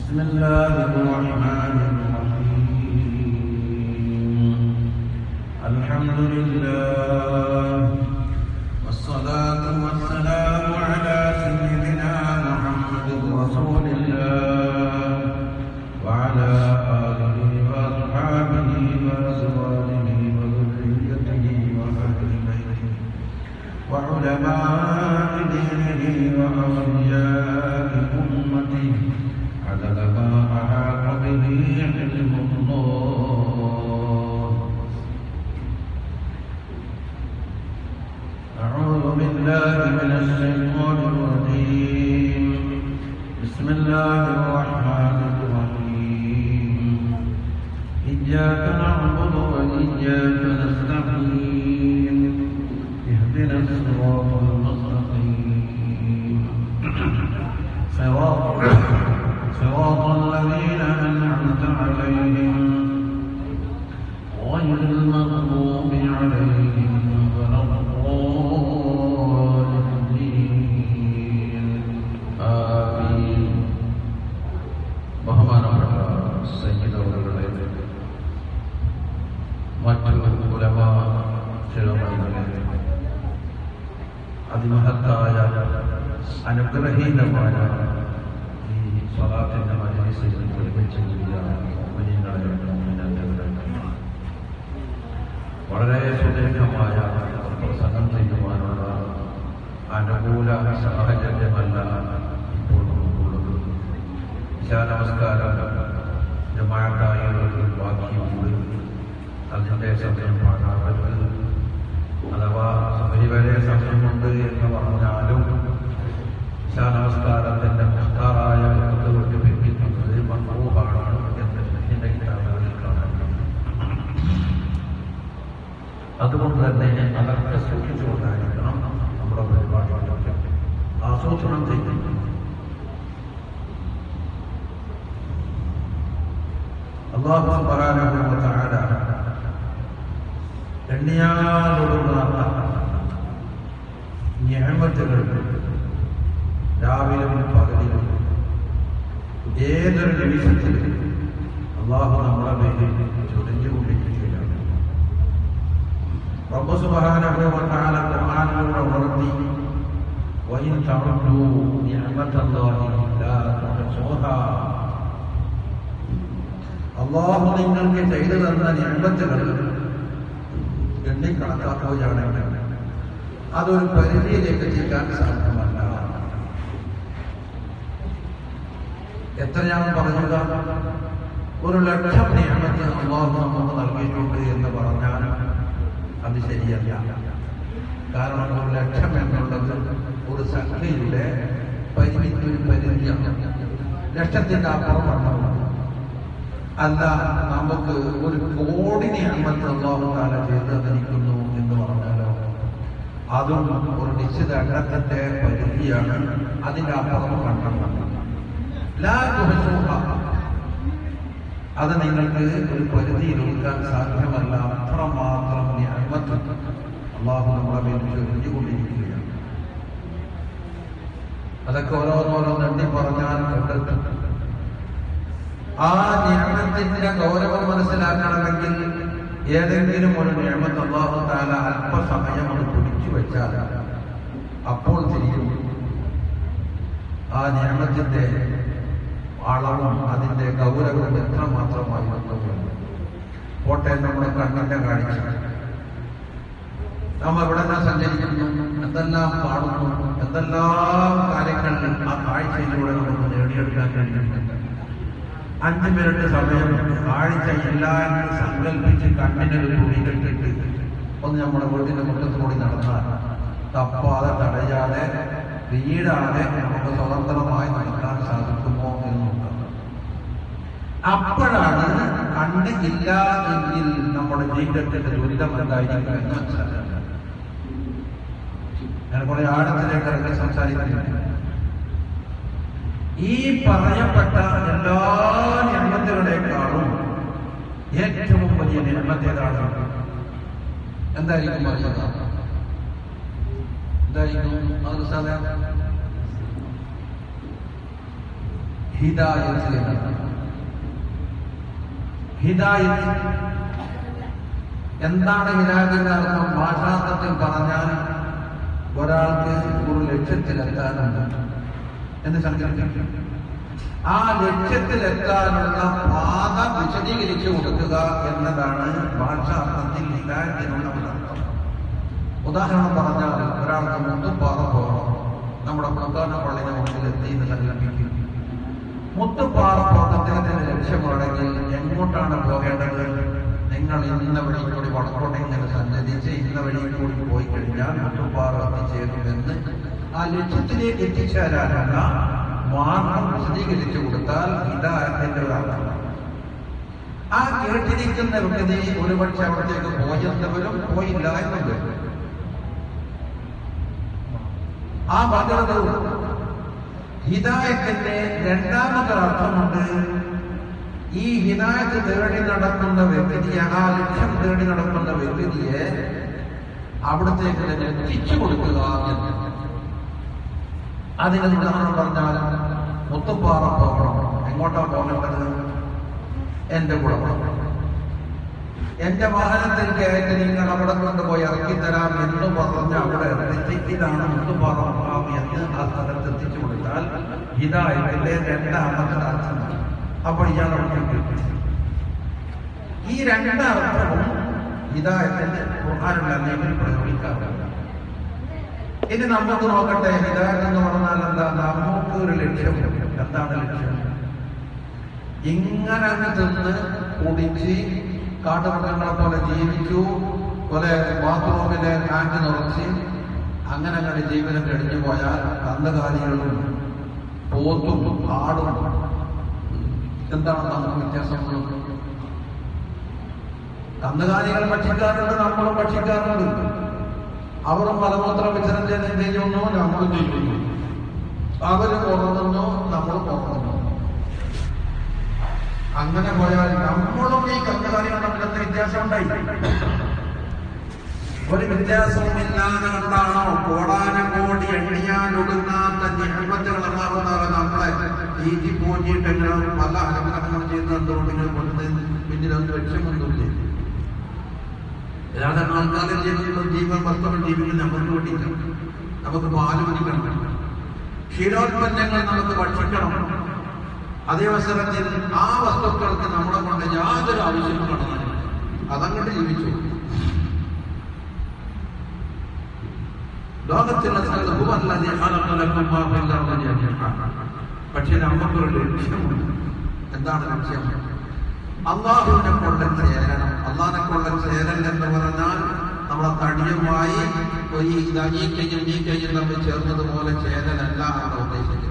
بسم الله الرحمن الرحيم الحمد لله والصلاة والسلام على سيدنا محمد رسول الله وعلى آله وأصحابه وأزواجه وذريته وأهل بيته وعلماء دينه وأولياء أمته عدد ما أحاط به علم الله. أعوذ بالله من الشيطان الرجيم. بسم الله الرحمن الرحيم. إياك نعبد وإياك نستعين اهدنا الصراط المستقيم صراط الذين أنعمت عليهم غير المغضوب عليهم ولا الضالين آمين. ബഹുമാനപ്പെട്ട സയ്യിദുകളെ, മറ്റു ഉലമാ ശിരോമണികളെ, അതിമഹത്തായ അനുഗ്രഹീതമായ ഈ സ്വലാത്തിന്റെ മജ്‌ലിസിൽ ഒരുമിച്ച് കൂടിയ മുഅ്മിനീങ്ങളെ, മുഅ്മിനാത്തുകളെ, വളരെ സുദീർഘമായ പ്രസംഗം ചെയ്യുവാനുള്ള അനുകൂല സാഹചര്യമല്ല ഇപ്പോൾ നമുക്കുള്ളത്. ഇശാ നമസ്കാരം ജമാഅത്തായി ബാക്കിയുണ്ട്. അതിൻ്റെ സമയം പാടാറുണ്ട്. അഥവാ പരിവരെ സമയമുണ്ട് എന്ന് പറഞ്ഞാലും ഇശാ നമസ്കാരത്തിൻ്റെ മുഖ്താറായ വഖ്ത് കൊണ്ട് പിന്നിക്കുന്നത് മക്റൂഹാണ് എന്ന് എൻ്റെ കിതാബുകളിൽ കാണാൻ. അതുകൊണ്ട് തന്നെ അതൊക്കെ സൂക്ഷിച്ചുകൊണ്ടായിരിക്കണം നമ്മുടെ പരിപാടികളൊക്കെ ആസൂത്രണം ചെയ്യുന്നത്. അല്ലാഹു സുബ്ഹാനഹു വ തആല എണ്ണിയാലൊടുങ്ങാത്ത നിഅമത്തുകൾ രാവിലും പകലിലും ഏതൊരു നിമിഷത്തിൽ അല്ലാഹു നമ്മുടെ മേലിൽ ചൊരിഞ്ഞുകൊണ്ടിരിക്കുകയാണ്. റബ്ബ് സുബ്ഹാനഹു വ തആല ഖുർആനിലൂടെ ഉണർത്തി, വഇൻ തഅദ്ദൂ നിഅമത്തല്ലാഹി ലാ തുഹ്സുഹാ. അല്ലാഹു നിങ്ങൾക്ക് ചെയ്തു തന്ന നിഅമത്തുകൾ എണ്ണിക്കണക്കാക്കുകയാണെങ്കിൽ അതൊരു പരിധിയിലേക്ക് ചെയ്യാൻ സാധ്യമല്ല. എത്രയാണ് പറയുക? 1,00,000 നിഅമത്ത് അല്ലാഹു നമുക്ക് നൽകിയിട്ടുണ്ട് എന്ന് പറഞ്ഞാൽ അത് ശരിയല്ല. കാരണം 1,00,000 എന്നുള്ളത് ഒരു സംഖ്യയുടെ പരിധിയാണ്. ലക്ഷത്തിൻ്റെ അപ്പുറമാണ്. അല്ല, നമുക്ക് 1,00,00,000 നിഅമത്ത് അല്ലാഹു തആല ചെയ്തു തന്നിരിക്കുന്നു എന്ന് പറഞ്ഞാലോ അതും ഒരു നിശ്ചിത എണ്ണത്തിന്റെ പരിധിയാണ്. അതിൻ്റെ അപ്പുറം കണ്ടെത്തണം. ലാ തുഹ്സുഹാ. അത് നിങ്ങൾക്ക് ഒരു പരിധിയിൽ ഒതുക്കാൻ സാധ്യമല്ല. അത്രമാത്രം നിഅമത്ത് അല്ലാഹു നമ്മളെ മേൽ ചൊരിഞ്ഞുകൊണ്ടിരിക്കുകയാണ്. അതൊക്കെ ഓരോന്നോരോന്ന് എണ്ണി പറഞ്ഞാൽ കണ്ടെത്തും. ആ നിഅമത്തിന്റെ ഗൗരവം മനസ്സിലാക്കണമെങ്കിൽ ഏതെങ്കിലും ഒരു നിഅമത്ത് അല്ലാഹു തആല അല്പസമയം അത് പിടിച്ചു വെച്ചാൽ അപ്പോൾ തിരിയും ആ നിഅമത്തിന്റെ അളവും അതിന്റെ ഗൗരവവും എത്രമാത്രമായി വന്നതുകൊണ്ട്. പോട്ടെ, നമ്മുടെ കണ്ണിന്റെ കാഴ്ച. നാം എവിടെല്ലാം സഞ്ചരിക്കുന്നു, എന്തെല്ലാം കാണുന്നു, എന്തെല്ലാം കാര്യങ്ങൾ ആ കാഴ്ചയിലൂടെ നമുക്ക് നേടിയെടുക്കാൻ കഴിയുന്നുണ്ട്. 5 മിനിറ്റ് സമയം കാഴ്ചയില്ല എന്ന് സങ്കല്പിച്ച് കണ്ണിനൊരു തുണി കെട്ടിട്ട് ഒന്ന് നമ്മുടെ വീട്ടിന്റെ മുറ്റത്ത് കൂടി നടന്നാൽ തപ്പാതെ തടയാതെ വീടാതെ നമുക്ക് സ്വതന്ത്രമായി നടക്കാൻ സാധിക്കുമോ എന്ന് നോക്കാം. അപ്പോഴാണ് കണ്ണ് ഇല്ല എങ്കിൽ നമ്മുടെ ജീവിതത്തിന്റെ ദുരിതം എന്തായിരിക്കും എന്ന് മനസ്സിലാക്കുക. ഞാൻ കുറെ ആഴത്തിലേക്ക് ഇറങ്ങി സംസാരിക്കുന്നില്ല. ഈ പറയപ്പെട്ട എല്ലാ നിഅമത്തുകളെക്കാളും ഏറ്റവും വലിയ നിഅമത്ത് ഏതാണ്? എന്തായിരിക്കും പറയുക? എന്തായിരിക്കും? ഹിദായത്ത് എന്നാണ്. ഹിദായത്ത് എന്താണ്? ഹിദായത്തിന്റെ അർത്ഥം ഭാഷാർത്ഥത്തിൽ പറഞ്ഞാൽ ഒരാൾക്ക് ഒരു ലക്ഷ്യത്തിലെത്താനുണ്ട് എന്ന് സങ്കല്പിക്കും. ആ ലക്ഷ്യത്തിലെത്താനുള്ള പാത വിശദീകരിച്ചു കൊടുക്കുക എന്നതാണ് ഭാഷാർത്ഥത്തിൽ ഹിദായത്തിനുള്ള അർത്ഥം. ഉദാഹരണം പറഞ്ഞാൽ ഒരാൾക്ക് മുത്തുപ്പാറ പോകണം, നമ്മുടെ പ്രധാന പള്ളിയുടെ മുമ്പിൽ എത്തി എന്ന് സങ്കല്പിക്കും. മുത്തുപ്പാറ പോകത്തിന്റെ ലക്ഷ്യമാണെങ്കിൽ എങ്ങോട്ടാണ് പോകേണ്ടത്? നിങ്ങൾ ഇന്ന വഴി കൂടി വടക്കോട്ടെ ഇങ്ങനെ സഞ്ചരിച്ച് ഇന്ന വഴി കൂടി പോയി കഴിഞ്ഞാൽ മുത്തുപ്പാറ എത്തിച്ചേരുമെന്ന് ആ ലക്ഷ്യത്തിലേക്ക് എത്തിച്ചേരാനുള്ള മാർഗം വിശദീകരിച്ചു കൊടുത്താൽ ഹിദായത്തിന്റെ ഒരു അർത്ഥം. ആ കേട്ടിരിക്കുന്ന വ്യക്തി ഒരുപക്ഷെ അവിടത്തേക്ക് പോയെന്നവരും പോയില്ല എന്നുണ്ട്. ആ ഭദ്രതവും ഹിദായത്തിന്റെ രണ്ടാമതൊരർത്ഥമുണ്ട്. ഈ ഹിദായത്ത് തേടി നടക്കുന്ന വ്യക്തിയെ, ആ ലക്ഷ്യം തേടി നടക്കുന്ന വ്യക്തിയെ അവിടത്തേക്ക് തന്നെ എത്തിച്ചു കൊടുക്കുക എന്ന്. അതിന് ഉദാഹരണം പറഞ്ഞാൽ മുത്തുപ്പാറ പോകണം, എങ്ങോട്ടാ പോകേണ്ടത്? എന്റെ കൂടെ പോകണം, എന്റെ വാഹനത്തിൽ കയറ്റി നിങ്ങൾ അവിടെ കൊണ്ടുപോയി ഇറക്കിത്തരാം എന്ന് പറഞ്ഞ് അവിടെ എത്തിച്ച് ഇതാണ് മുത്തുപ്പാറ എന്ന് ആ സ്ഥലത്ത് എത്തിച്ചു കൊടുത്താൽ ഹിദായത്തിന്റെ രണ്ടാമത്തെ അർത്ഥമാണ്. അപ്പോൾ ഇയാൾ ഈ രണ്ടർത്ഥവും ഹിദായത്തിന്റെ ഖുർആനിൽ അല്ലെങ്കിൽ പ്രയോഗിക്കാറുണ്ട്. ഇനി നമുക്ക് നോക്കട്ടെ, ഹിദായത്ത് എന്ന് പറഞ്ഞാൽ എന്താ? നമുക്ക് ഒരു ലക്ഷ്യം. എന്താണ് ലക്ഷ്യം? ഇങ്ങനെ തിന്ന് കുടിച്ച് കാട്ടുമൃഗങ്ങളെ പോലെ ജീവിച്ചു, പോലെ ബാത്റൂമിലെ കാറ്റ് നിറച്ച് അങ്ങനെ അങ്ങനെ ജീവനം കഴിഞ്ഞു പോയാൽ കന്നുകാലികളും പോത്തും ആടും എന്താണ് നമുക്ക് വ്യത്യാസം? കന്നുകാലികൾ ഭക്ഷിക്കാറുണ്ട്, നമ്മളും ഭക്ഷിക്കാറുണ്ട്. അവരും മലമൂത്ര വിസർജനം ചെയ്യുന്നു, നമ്മളും ചെയ്യുന്നു. അവര് പുറത്തുന്നു, നമ്മളും പുറത്തുന്നു. അങ്ങനെ പോയാൽ നമ്മളും ഈ കന്നുകാലികൾ തമ്മിലത്തെ വ്യത്യാസം ഉണ്ടായി. ഒരു വ്യത്യാസവും ഇല്ലാതെ കണ്ടാണോ കോടാനകോടി എണ്ണിയാലൊടുങ്ങാത്ത നിഹമത്തുകൾ ഉണ്ടാകുന്നവരെ നമ്മളെ ഈജി പോറ്റിയിട്ടെങ്കിലും പല അനുഗ്രഹങ്ങൾ ചെയ്യുന്ന എന്തുകൊണ്ടിങ്ങനെ കൊണ്ടുവന്ന് പിന്നിലൊന്നും ലക്ഷ്യമൊന്നുമില്ല. ഏതാണ്ട് ആൾക്കാരുടെ ജീവൻ വസ്തുക്കൾ ജീവിക്കുന്ന നമുക്ക് വേണ്ടിയില്ല. നമുക്ക് പാല് കുടിക്കണം, ക്ഷീരോത്പന്നങ്ങൾ നമുക്ക് ഭക്ഷിക്കണം. അതേ അവസരത്തിൽ ആ വസ്തുക്കൾക്ക് നമ്മളെ കൊണ്ട് യാതൊരു ആവശ്യവും കാണുന്നില്ല. അതങ്ങോട്ട് ജീവിച്ചു. ലോകത്തിലുള്ള പക്ഷെ നമുക്കൊരു ലക്ഷ്യമുണ്ട്. എന്താണ് ലക്ഷ്യം? അള്ളാഹുവിനെ കൊള്ള ചേരണം. അള്ളാഹിനെ കൊള്ള ചേരൽ എന്ന് പറഞ്ഞാൽ നമ്മളെ തടിയുമായി ഈ കയ്യും തമ്മിൽ ചേർന്നതുപോലെ ചേരലല്ല എന്ന് ഉദ്ദേശിക്കുന്നത്.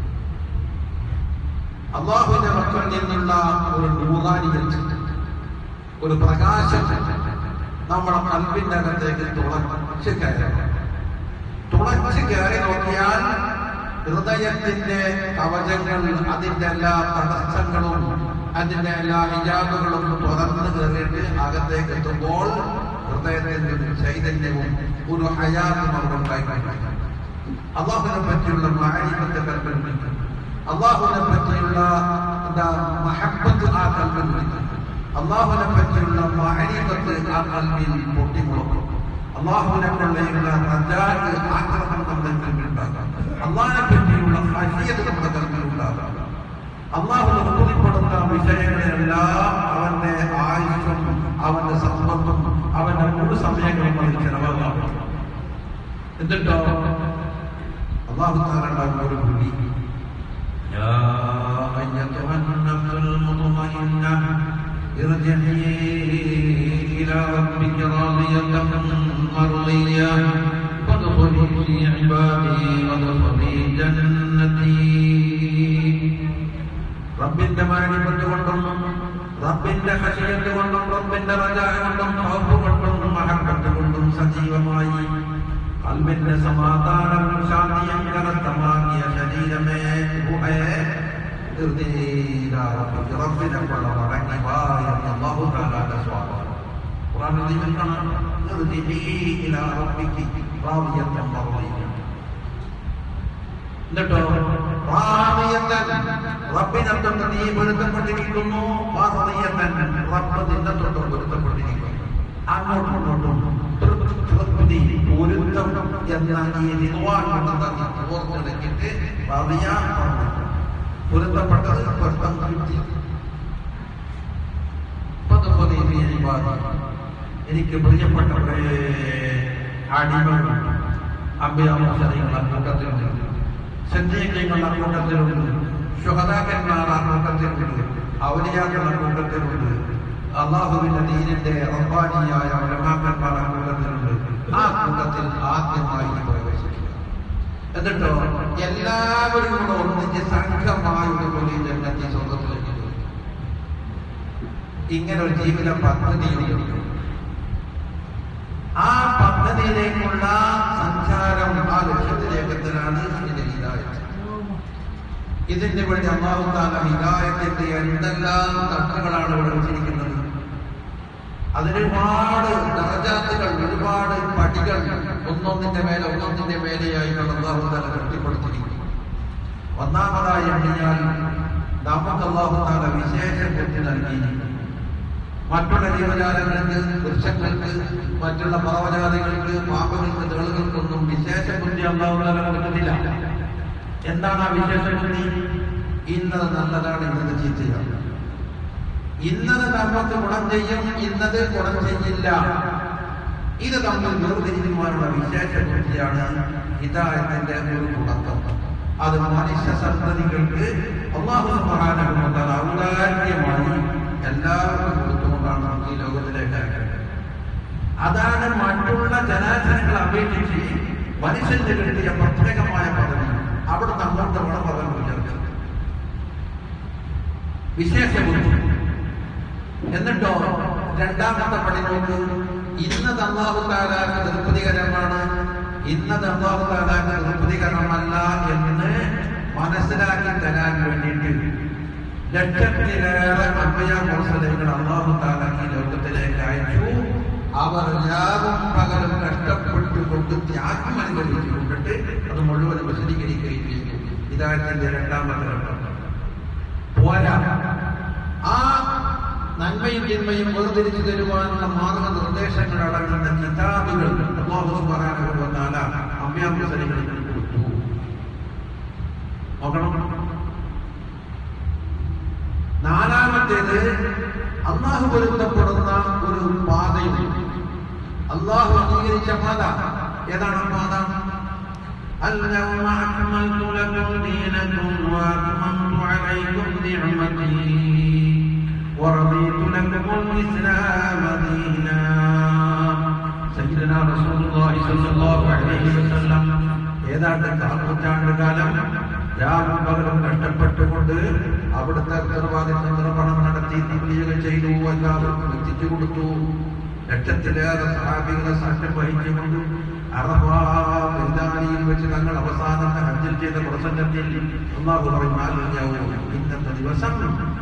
അള്ളാഹുവിന്റെ മക്കളിൽ നിന്നുള്ള ഒരു നൂറാനിയത്ത്, ഒരു പ്രകാശം നമ്മുടെ കൽബിന്റെ അകത്തേക്ക് തുളച്ച് കയറണം. തുളച്ച് കയറി നോക്കിയാൽ ഹൃദയത്തിന്റെ കവചങ്ങൾ, അതിന്റെ എല്ലാ തടസ്സങ്ങളും അതിന്റെ എല്ലാ ഹിജാബുകളും തുറന്നു കയറിയിട്ട് അകത്തേക്ക് എത്തുമ്പോൾ ഹൃദയത്തിന്റെ ചൈതന്യവും ഒരു ഹയാത്തും അവിടെ ഉണ്ടായിക്കൊണ്ടിരിക്കും. അള്ളാഹുവിനെ പറ്റിയുള്ള മാരിഫത്ത് കൽബിൽ വിളിക്കും. അള്ളാഹുവിനെ പറ്റിയുള്ള മഹബ്ബത്ത് ആ കൽബിൽ വിളിക്കും. അള്ളാഹുവിനെ പറ്റിയുള്ള മാരിഫത്ത് ആ കൽബിൽ പൊട്ടിമുളക്കും. അള്ളാഹുവിനെ കൊള്ളയുള്ള ആഗ്രഹം നമ്മുടെ കൽബിലുണ്ടാകാം. അള്ളാഹിനെ പറ്റിയുള്ള ഹശിയത്ത് നമ്മുടെ കൽബിലുണ്ടാകാം. അള്ളാഹുവിനെ ബോധ്യപ്പെടുന്ന വിഷയങ്ങളെല്ലാം അവന്റെ ആയുഷ്യം, അവന്റെ സമ്പത്തും അവന്റെ മുഴു സമയങ്ങളും അത് ചെലവാകാം. എന്നിട്ടോ അള്ളാഹു താരണ്ടാകുന്ന ഒരു വിളി, إلى ربك راضية مرضية فادخلي في عبادي وادخلي جنتي. റബ്ബിന്റെ മാരിഫത്ത് കൊണ്ടും റബ്ബിന്റെ ഖശിയത്ത് കൊണ്ടും റബ്ബിന്റെ റജാ കൊണ്ടും ഖൗഫ് കൊണ്ടും മഹബ്ബത്ത് കൊണ്ടും സജീവമായി ഖൽബിന്റെ സമാധാനവും ശാന്തിയും കരസ്ഥമാക്കിയ ശരീരമേ റുഹേ റബ്ബിനെ കൊള്ള മടങ്ങി വാ എന്ന് അല്ലാഹു തആലയുടെ സ്വാഗതം. ഖുർആനിൽ കാണാം, ഇലാ റബ്ബികി റാദിയത്തൻ മർദിയ. എന്നിട്ടോ റബ്ബിനെ തൊട്ട് നീ പൊരുത്തപ്പെട്ടിരിക്കുന്നു, റബ്ബ് നിന്നെ തൊട്ട് പൊരുത്തപ്പെട്ടിരിക്കുന്നു. അങ്ങോട്ടും ഇങ്ങോട്ടും തൃപ്തി, പൊരുത്തം എന്ന ഈ റിദ്വാൻ കൊണ്ട് ഓർത്തിടക്കിട്ട് പൊരുത്തപ്പെട്ടത് പൊരുത്തം തൃപ്തി. എനിക്ക് പ്രിയപ്പെട്ട അടിമകളുണ്ട്, അമ്പിയാമുസലിങ്ങൾ അക്കൂട്ടത്തിലുണ്ട്, സന്ധ്യങ്ങൾ അക്കൂട്ടത്തിലുണ്ട്, ശുഹദാക്കന്മാർ അക്കൂട്ടത്തിലുണ്ട്, ഔലിയാക്കൾ അക്കൂട്ടത്തിലുണ്ട്, അള്ളാഹുവിന്റെ ദീനിന്റെ റബ്ബാനിയായ ഉലമാക്കന്മാർ അക്കൂട്ടത്തിലുണ്ട്. ആ കൂട്ടത്തിൽ ആദ്യമായി പ്രവേശിക്കുക. എന്നിട്ടോ എല്ലാവരും കൂടെ ഒന്നിച്ച് സംഘമായിട്ട് പോയി ജന്നത്തി സ്വർഗ്ഗത്തിലേക്ക്. ഇങ്ങനെ ഒരു ജീവിത പദ്ധതിയുണ്ട്. ആ പദ്ധതിയിലേക്കുള്ള സഞ്ചാരം, ആ ലക്ഷ്യത്തിലേക്കെത്തലാണ് ഇതിന്റെ ഹിദായത്ത്. ഇതിന് വേണ്ടി അല്ലാഹു തആല ഹിദായത്തിന്റെ എന്തെല്ലാം തട്ടുകളാണ് ഇവിടെ വെച്ചിരിക്കുന്നത്. അതിനൊരുപാട് ദറജാത്തുകൾ, ഒരുപാട് പടികൾ ഒന്നൊന്നിന്റെ മേലെയായിട്ടാണ് അല്ലാഹു തആല കെട്ടിപ്പടുത്തിരിക്കുന്നത്. ഒന്നാമതായി എണ്ണിയാൽ നമുക്ക് അല്ലാഹു തആല വിശേഷ ബുദ്ധി നൽകിയിരിക്കുന്നു. മറ്റുള്ള ജീവജാലങ്ങൾക്ക്, വൃക്ഷങ്ങൾക്ക്, മറ്റുള്ള പർവ്വജാതികൾക്ക്, പാമ്പുകൾക്ക്, തേളുകൾക്കൊന്നും വിശേഷ ബുദ്ധി അല്ലാഹു തആല കൊടുക്കുന്നില്ല. എന്താണ് ആ വിശേഷ ബുദ്ധി? ഇന്നത് നല്ലതാണ്, ഇന്നത് ചീത്തയാണ്, ഇന്നത് നമുക്ക് ഗുണം ചെയ്യും, ഇന്നത് ഗുണം ചെയ്യില്ല. ഇത് തമ്മിൽ വേർതിരിക്കുവാനുള്ള വിശേഷ ബുദ്ധിയാണ് ഹിദായത്തിന്റെ ഒരു തുടക്കം. അത് മനുഷ്യ സന്തതികൾക്ക് അല്ലാഹു സുബ്ഹാനഹു വ തആല ഔദാര്യമായി എല്ലാവർക്കും കൊടുത്തുകൊണ്ടാണ് ഈ ലോകത്തിലേക്ക് അയക്കുന്നത്. അതാണ് മറ്റുള്ള ജനാചരങ്ങളെ അപേക്ഷിച്ച് മനുഷ്യന്റെ കിട്ടിയ പ്രത്യേകമായ പദവി. അവിടെ നമ്മളുടെ ഗുണപദം ചേർത്ത് വിശേഷ ബുദ്ധി. എന്നിട്ടോ രണ്ടാമത്തെ പടി നോക്ക്. ഇന്നത് അല്ലാഹു തആലക്ക് തൃപ്തികരമാണ്, ഇന്നത് അല്ലാഹു തആലക്ക് തൃപ്തികരമല്ല എന്ന് മനസ്സിലാക്കി തരാൻ വേണ്ടിയിട്ട് ലക്ഷത്തിലേറെ അമ്പിയാ മുർസലീങ്ങൾ അല്ലാഹു തആല ഈ ലോകത്തിലേക്ക് അയച്ചു. അവർ രാവും പകലും കഷ്ടപ്പെട്ടുകൊണ്ട് ത്യാഗം അനുഭവിച്ചുകൊണ്ടിട്ട് അത് മുഴുവൻ വിശദീകരിക്കുകയും ചെയ്തു. ഹിദായത്തിന്റെ രണ്ടാമത്തെ ഘട്ടം പോരാ. ആ നന്മയും തിന്മയും വേർതിരിച്ചു തരുവാനുള്ള മാർഗനിർദ്ദേശങ്ങൾ അടങ്ങുന്ന കിതാബുകൾ അല്ലാഹു സുബ്ഹാനഹു വ തആല അമ്പിയാ മുർസലീങ്ങൾക്ക് കൊടുത്തു. നോക്കണം. നാലാമത്തേത് അല്ലാഹു പൊരുത്തപ്പെടുന്ന ഒരു പാതയുണ്ട്. അല്ലാഹു അംഗീകരിച്ച പാത. ഏതാണ് പാത? اليوم أكملت لكم دينكم وأتممت عليكم نعمتي ورضيت لكم الإسلام دينا. سيدنا رسول الله صلى الله عليه وسلم ഏതാണ്ട് നൂറ്റാണ്ട് കാലം രാവും പകലും കഷ്ടപ്പെട്ടുകൊണ്ട് അവിടുത്തെ ഉത്തരവാദിത്വ നിർവഹണം നടത്തി തബ്ലീഗ് ചെയ്തു, എല്ലാവർക്കും എത്തിച്ചു കൊടുത്തു. ലക്ഷത്തിലേറെ സഹാബികളെ സാക്ഷ്യം വഹിച്ചുകൊണ്ട് അറഫാ മൈതാനിയിൽ വെച്ച് തങ്ങൾ അവസാനത്തെ ഹജ്ജിൽ ചെയ്ത പ്രസംഗത്തിൽ അല്ലാഹു പറയുന്നു, ഇന്നത്തെ ദിവസം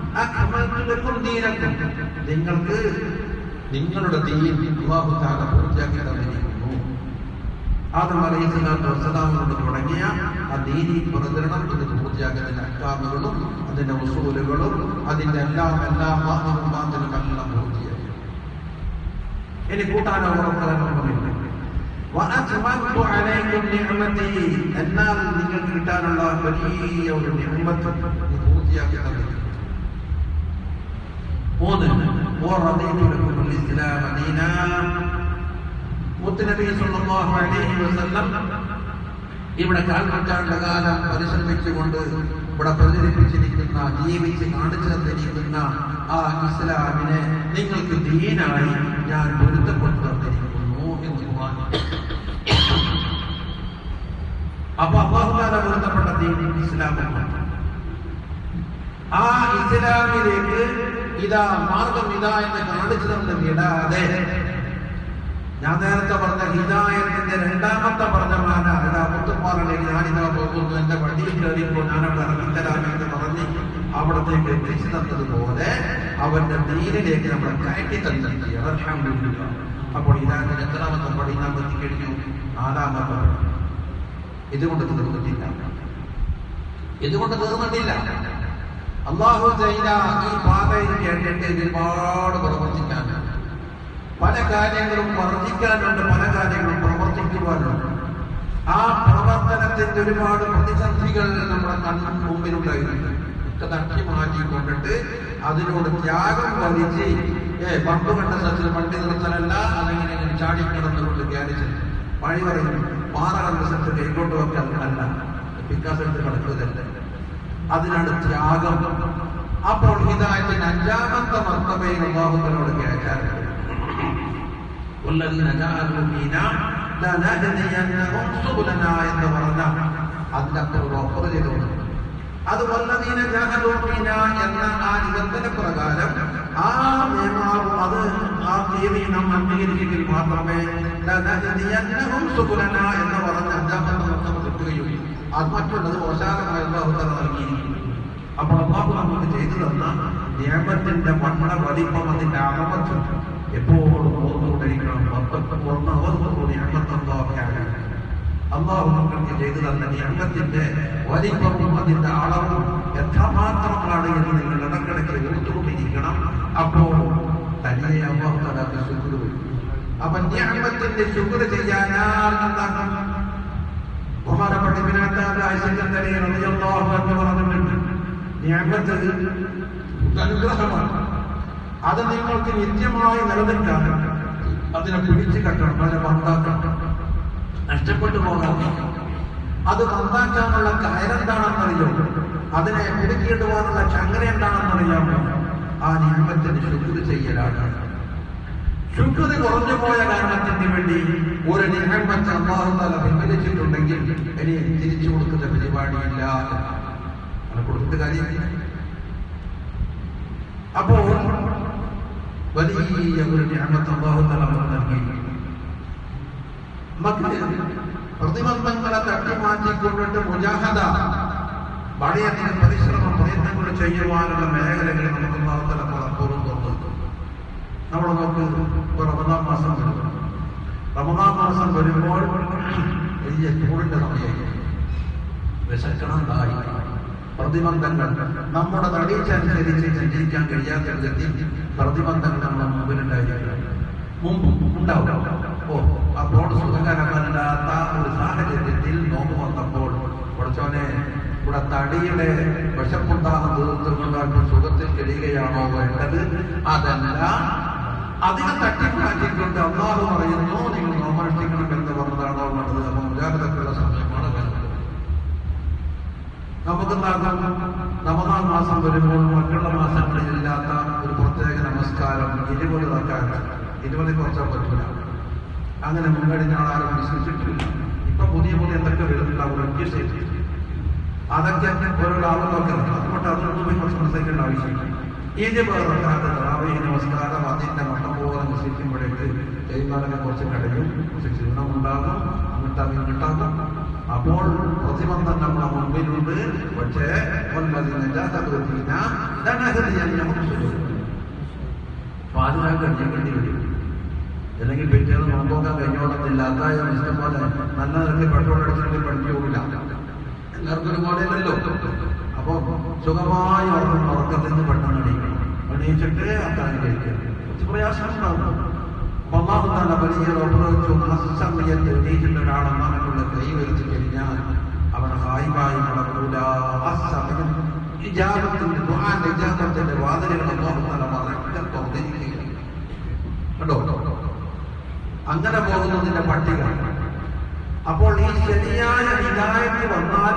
നിങ്ങൾക്ക് നിങ്ങളുടെ ദീൻ അല്ലാഹു തആല പൂർത്തിയാക്കി തന്നിരിക്കുന്നു. ആദം അലൈഹിസ്സലാത്തു വസ്സലാമിനോട് തുടങ്ങിയ ആ ദീനി പ്രചരണം ഇതിന് പൂർത്തിയാക്കുന്നതിന്റെ അഹ്കാമുകളും അതിന്റെ ഉസൂലുകളും അതിന്റെ എല്ലാം പൂർത്തിയാക്കി. ഇനി കൂട്ടാനോ ഉറക്കാനൊന്നുമില്ല. എന്നാൽ നിങ്ങൾക്ക് കിട്ടാനുള്ള വലിയ ഒരു നിഅമത്ത് പൂർത്തിയാക്കി തന്നിരിക്കുന്നു. 3 ഇസ്ലാം ദീന. മുത്തുനബി സല്ലല്ലാഹു അലൈഹി വസല്ലം ഇവിടെ കാൽനൂറ്റാണ്ട് കാലം പരിശ്രമിച്ചുകൊണ്ട് ഇവിടെ പ്രചരിപ്പിച്ചിരിക്കുന്ന, ജീവിച്ച് കാണിച്ചു തന്നിരിക്കുന്ന ആ ഇസ്ലാമിനെ നിങ്ങൾക്ക് ദീനായി ഞാൻ പൊരുത്തപ്പെട്ടു തന്നിരിക്കുന്നു എന്ന് ഖുർആൻ. അപ്പൊ അല്ലാഹു തആല പൊരുത്തപ്പെട്ട ദീൻ ഇസ്ലാമാണ്. ആ ഇസ്ലാമിലേക്ക് ഇതാ മാർഗം ഇതാ എന്ന് കാണിച്ചു തന്നു വിടാതെ ഞാൻ നേരത്തെ പറഞ്ഞ ഹിദായത്തിന്റെ രണ്ടാമത്തെ പറഞ്ഞ മാന ഇതാ മുത്തുപ്പാറയിലേക്ക് ഞാനിതാ പോകുന്നു, എന്റെ വണ്ടിയിൽ കയറിയപ്പോൾ ഞാനവിടെ ഇറങ്ങിത്തരാമെന്ന് പറഞ്ഞ് അവിടത്തേക്ക് എത്തിച്ചു തന്നതുപോലെ അവന്റെ ദീനിലേക്ക് നമ്മളെ കയറ്റി തന്നിട്ട്. അൽഹംദുലില്ലാഹ്. അപ്പോൾ ഹിദായത്തിന്റെ എത്രാമത്തെ പടി നാം എത്തിക്കഴിഞ്ഞു? 4ാമത്തെ പടി. ഇതുകൊണ്ട് തീർന്നിട്ടില്ല. അള്ളാഹു ചെയ്ത ഈ പാതയിൽ കേട്ടിട്ട് ഒരുപാട് പ്രവർത്തിക്കാനുണ്ട്, പല കാര്യങ്ങളും വർദ്ധിക്കാനുണ്ട്, പല കാര്യങ്ങളും പ്രവർത്തിക്കുവാനുണ്ട്. ആ പ്രവർത്തനത്തിന്റെ ഒരുപാട് പ്രതിസന്ധികൾ നമ്മുടെ കണ്ണിന് മുമ്പിലുണ്ടായിരുന്നു. ഒക്കെ തട്ടി മാറ്റിക്കൊണ്ടിട്ട് അതിനോട് ത്യാഗം വലിച്ച് പമ്പ് കണ്ട സ്ഥലത്തിൽ വണ്ടി നിർത്തലല്ല, അല്ലെങ്കിൽ ചാടിക്കിടന്നുകൊണ്ട് ധ്യാനിച്ച് മഴ പറയും പാറ കണ്ട സ്ഥലത്ത് കൈകൊണ്ട് വെക്കാൻ അല്ല, പിക്കാസെടുത്ത് കിടക്കുകയല്ല, അതിനാണ് ത്യാഗം. അപ്പോൾ ഹിദായത്തിന് അഞ്ചാമത്തെ മർത്തബയിൽ അല്ലാഹുവിനോട് കേൾക്കാറുണ്ട്. എന്ന് പറഞ്ഞ അതിന്റെ അപ്പുറം ഓഫർ ചെയ്തോണ്ട് അത് വല്ലദീന ജാഹദൂ ഫീനാ എന്ന ആ നിബന്ധന പ്രകാരം ആ നിയമം അത് ആ തീയതി നാം അംഗീകരിച്ചെങ്കിൽ മാത്രമേ ലനഹദിയന്നഹും സുബുലനാ എന്ന് പറഞ്ഞ അഞ്ചാമത്തെ മർത്തബ കിട്ടുകയുള്ളൂ. അത് മറ്റുള്ളത് ഓശാരമായ അല്ലാഹു തആല നൽകിയിരിക്കുന്നു. അപ്പോൾ അല്ലാഹു നമുക്ക് ചെയ്തു തന്ന നിയമത്തിന്റെ വണ്ണ വലിപ്പം, അതിന്റെ അളവത്ത് എപ്പോഴും ഓർത്തുകൊണ്ടിരിക്കണം. അല്ലാഹു നമുക്ക് ചെയ്തു തന്ന നിയമത്തിന്റെ വലിപ്പവും അതിന്റെ അളവും എത്രമാത്രമാണ് എന്ന് നിങ്ങൾ ഇടക്കിടയ്ക്ക് ഓർത്തുകൊണ്ടിരിക്കണം. അപ്പോൾ തനിയെ അല്ലാഹു തആലക്ക് ശുക്ർ വരും. അപ്പൊ നിയമത്തിന്റെ ശുക്ർ ചെയ്യാനാണ് എന്താക്കും? ബഹുമാനപ്പെട്ട ഇബ്നു അബ്ബാസ് റളിയല്ലാഹു അൻഹു പറഞ്ഞിട്ടുണ്ട്, നിഅമത്ത് അനുഗ്രഹമാണ്, അത് നിങ്ങൾക്ക് നിത്യമായി നിലനിൽക്കാൻ അതിനെ പിടിച്ചു കെട്ടണം, അതിനെ മന്ദാക്കണം, നഷ്ടപ്പെട്ടു പോകാതെ. അത് മന്ദാക്കാനുള്ള കയറെന്താണെന്നറിയോ, അതിനെ പിടിക്കിടുവാനുള്ള ചങ്ങല എന്താണെന്നറിയാമോ? ആ നിയമത്തിന് ശുക്ർ ചെയ്യലാണ്. ശുക്ർ കുറഞ്ഞു പോയ കാരണത്തിന് വേണ്ടി ഒരു നിയമത്തെ അല്ലാഹു തആല പിൻവലിച്ചിട്ടുണ്ടെങ്കിൽ ഇനി തിരിച്ചു കൊടുക്കുന്ന പരിപാടിയില്ല, അങ്ങനെ കൊടുത്തിട്ട് കാര്യമില്ല. അപ്പോൾ വലിയ ഒരു നിഅമത്ത് അല്ലാഹു തആല നൽകി. പ്രതിബന്ധങ്ങളെ തട്ടിമാറ്റിക്കൊണ്ടിട്ട് മുജാഹദ, വളരെയധികം പരിശ്രമം പ്രയത്നങ്ങൾ ചെയ്യുവാനുള്ള മേഖലകൾ നമുക്ക് അല്ലാഹു തആല പലപ്പോഴും തുറന്നു. നമ്മൾ നോക്ക്, ഇപ്പോൾ റമദാൻ മാസം വരും. റമദാൻ മാസം വരുമ്പോൾ വലിയ ചൂടിന്റെ സമയമായി, വിശക്കണം, തായി, പ്രതിബന്ധങ്ങൾ നമ്മുടെ നടീച്ചനുസരിച്ച് ചിന്തിക്കാൻ കഴിയാത്ത വിധത്തിൽ പ്രതിബന്ധങ്ങൾ നമ്മുടെ മുമ്പിലുണ്ടായിരിക്കണം, മുമ്പ് ഉണ്ടാവും. അപ്പോൾ സുഖകരമല്ലാത്ത ഒരു സാഹചര്യത്തിൽ നോമ്പ് വന്നപ്പോൾ കുറച്ചോനെ ഇവിടെ തടിയുടെ വിശപ്പുണ്ടാകുന്ന തീർത്തുകൊണ്ട് സുഖത്തിൽ കഴിയുകയാണോ വേണ്ടത്? അതല്ല, അതിനെ തട്ടിമാറ്റിക്കൊണ്ട് അല്ലാഹു പറയുന്നു നിങ്ങൾ നോമ്പനുഷ്ഠിക്കണം എന്ന് പറഞ്ഞതാണോ വേണ്ടത്? അപ്പൊ മുജാഹിദക്കുള്ള സമയമാണ് വേണ്ടത്. നമുക്കെന്താകും, റമദാൻ മാസം വരുമ്പോൾ മറ്റുള്ള മാസങ്ങളിലില്ലാത്ത ഒരു പ്രത്യേക നമസ്കാരം 20 റക്അത്ത്, 20 കുറച്ചാൽ പറ്റില്ല. അങ്ങനെ മുൻകഴിഞ്ഞ ആളാരും വിശ്വസിച്ചിട്ടില്ല. ഇപ്പൊ പുതിയ എന്തൊക്കെ വരുന്നുണ്ടാവും, അതൊക്കെ ഓരോരാളും നോക്കണം. അതുകൊണ്ട് അതൊന്നും കുറച്ച് മനസ്സിലാക്കേണ്ട ആവശ്യമില്ല. 20 റക്അത്ത് തറാവീഹ് നമസ്കാരം അതിന്റെ മട്ടം പോലെ നിശ്ചയിക്കുമ്പോഴേക്ക് ചെയ്യുന്നതിനെ കുറച്ച് കഴിയും, കുറച്ച് ക്ഷീണമുണ്ടാകും, അങ്ങോട്ടാകും. അപ്പോൾ പ്രതിബന്ധം നമ്മുടെ മുമ്പിലുണ്ട്. പക്ഷേ പാതിരാക്കാൻ ചെയ്യേണ്ടി വരും. അല്ലെങ്കിൽ പിറ്റേന്ന് നോമ്പോക്കാൻ കഴിഞ്ഞോളത്തില്ല. അതായത് ഇഷ്ടം പോലെ നല്ല നിലയ്ക്ക് പെട്രോൾ അടിച്ചിട്ട് പഠിക്കൂല, എല്ലാവർക്കും ഒരു പോലെയല്ലോ. അപ്പൊ സുഖമായി ഉറക്കത്തിൽ നിന്ന് പെട്ടെന്ന് എണീച്ചിട്ട് അത്താഴം കഴിക്കുക, കുറച്ച് പ്രയാസമുണ്ടാകും. അല്ലാഹു തആല വലിയ സമയത്ത് എണീച്ചിട്ട് ഒരാളെന്നാണെന്നുള്ള കൈവരിച്ചു കഴിഞ്ഞാൽ അവൻ ഹായിബായി നടക്കൂല. ആ സമയം ഇജാബത്തിന്റെ ദുആന്റെ ഇജാബത്തിന്റെ വാതിലുകൾ അല്ലാഹു തആല മറക്കെ തുറന്നിരിക്കുകയാണ്. കണ്ടോ, അങ്ങനെ പോകുന്നതിന്റെ പട്ടിക. അപ്പോൾ ഈ ശരിയായ ഹിദായത്ത് വന്നാൽ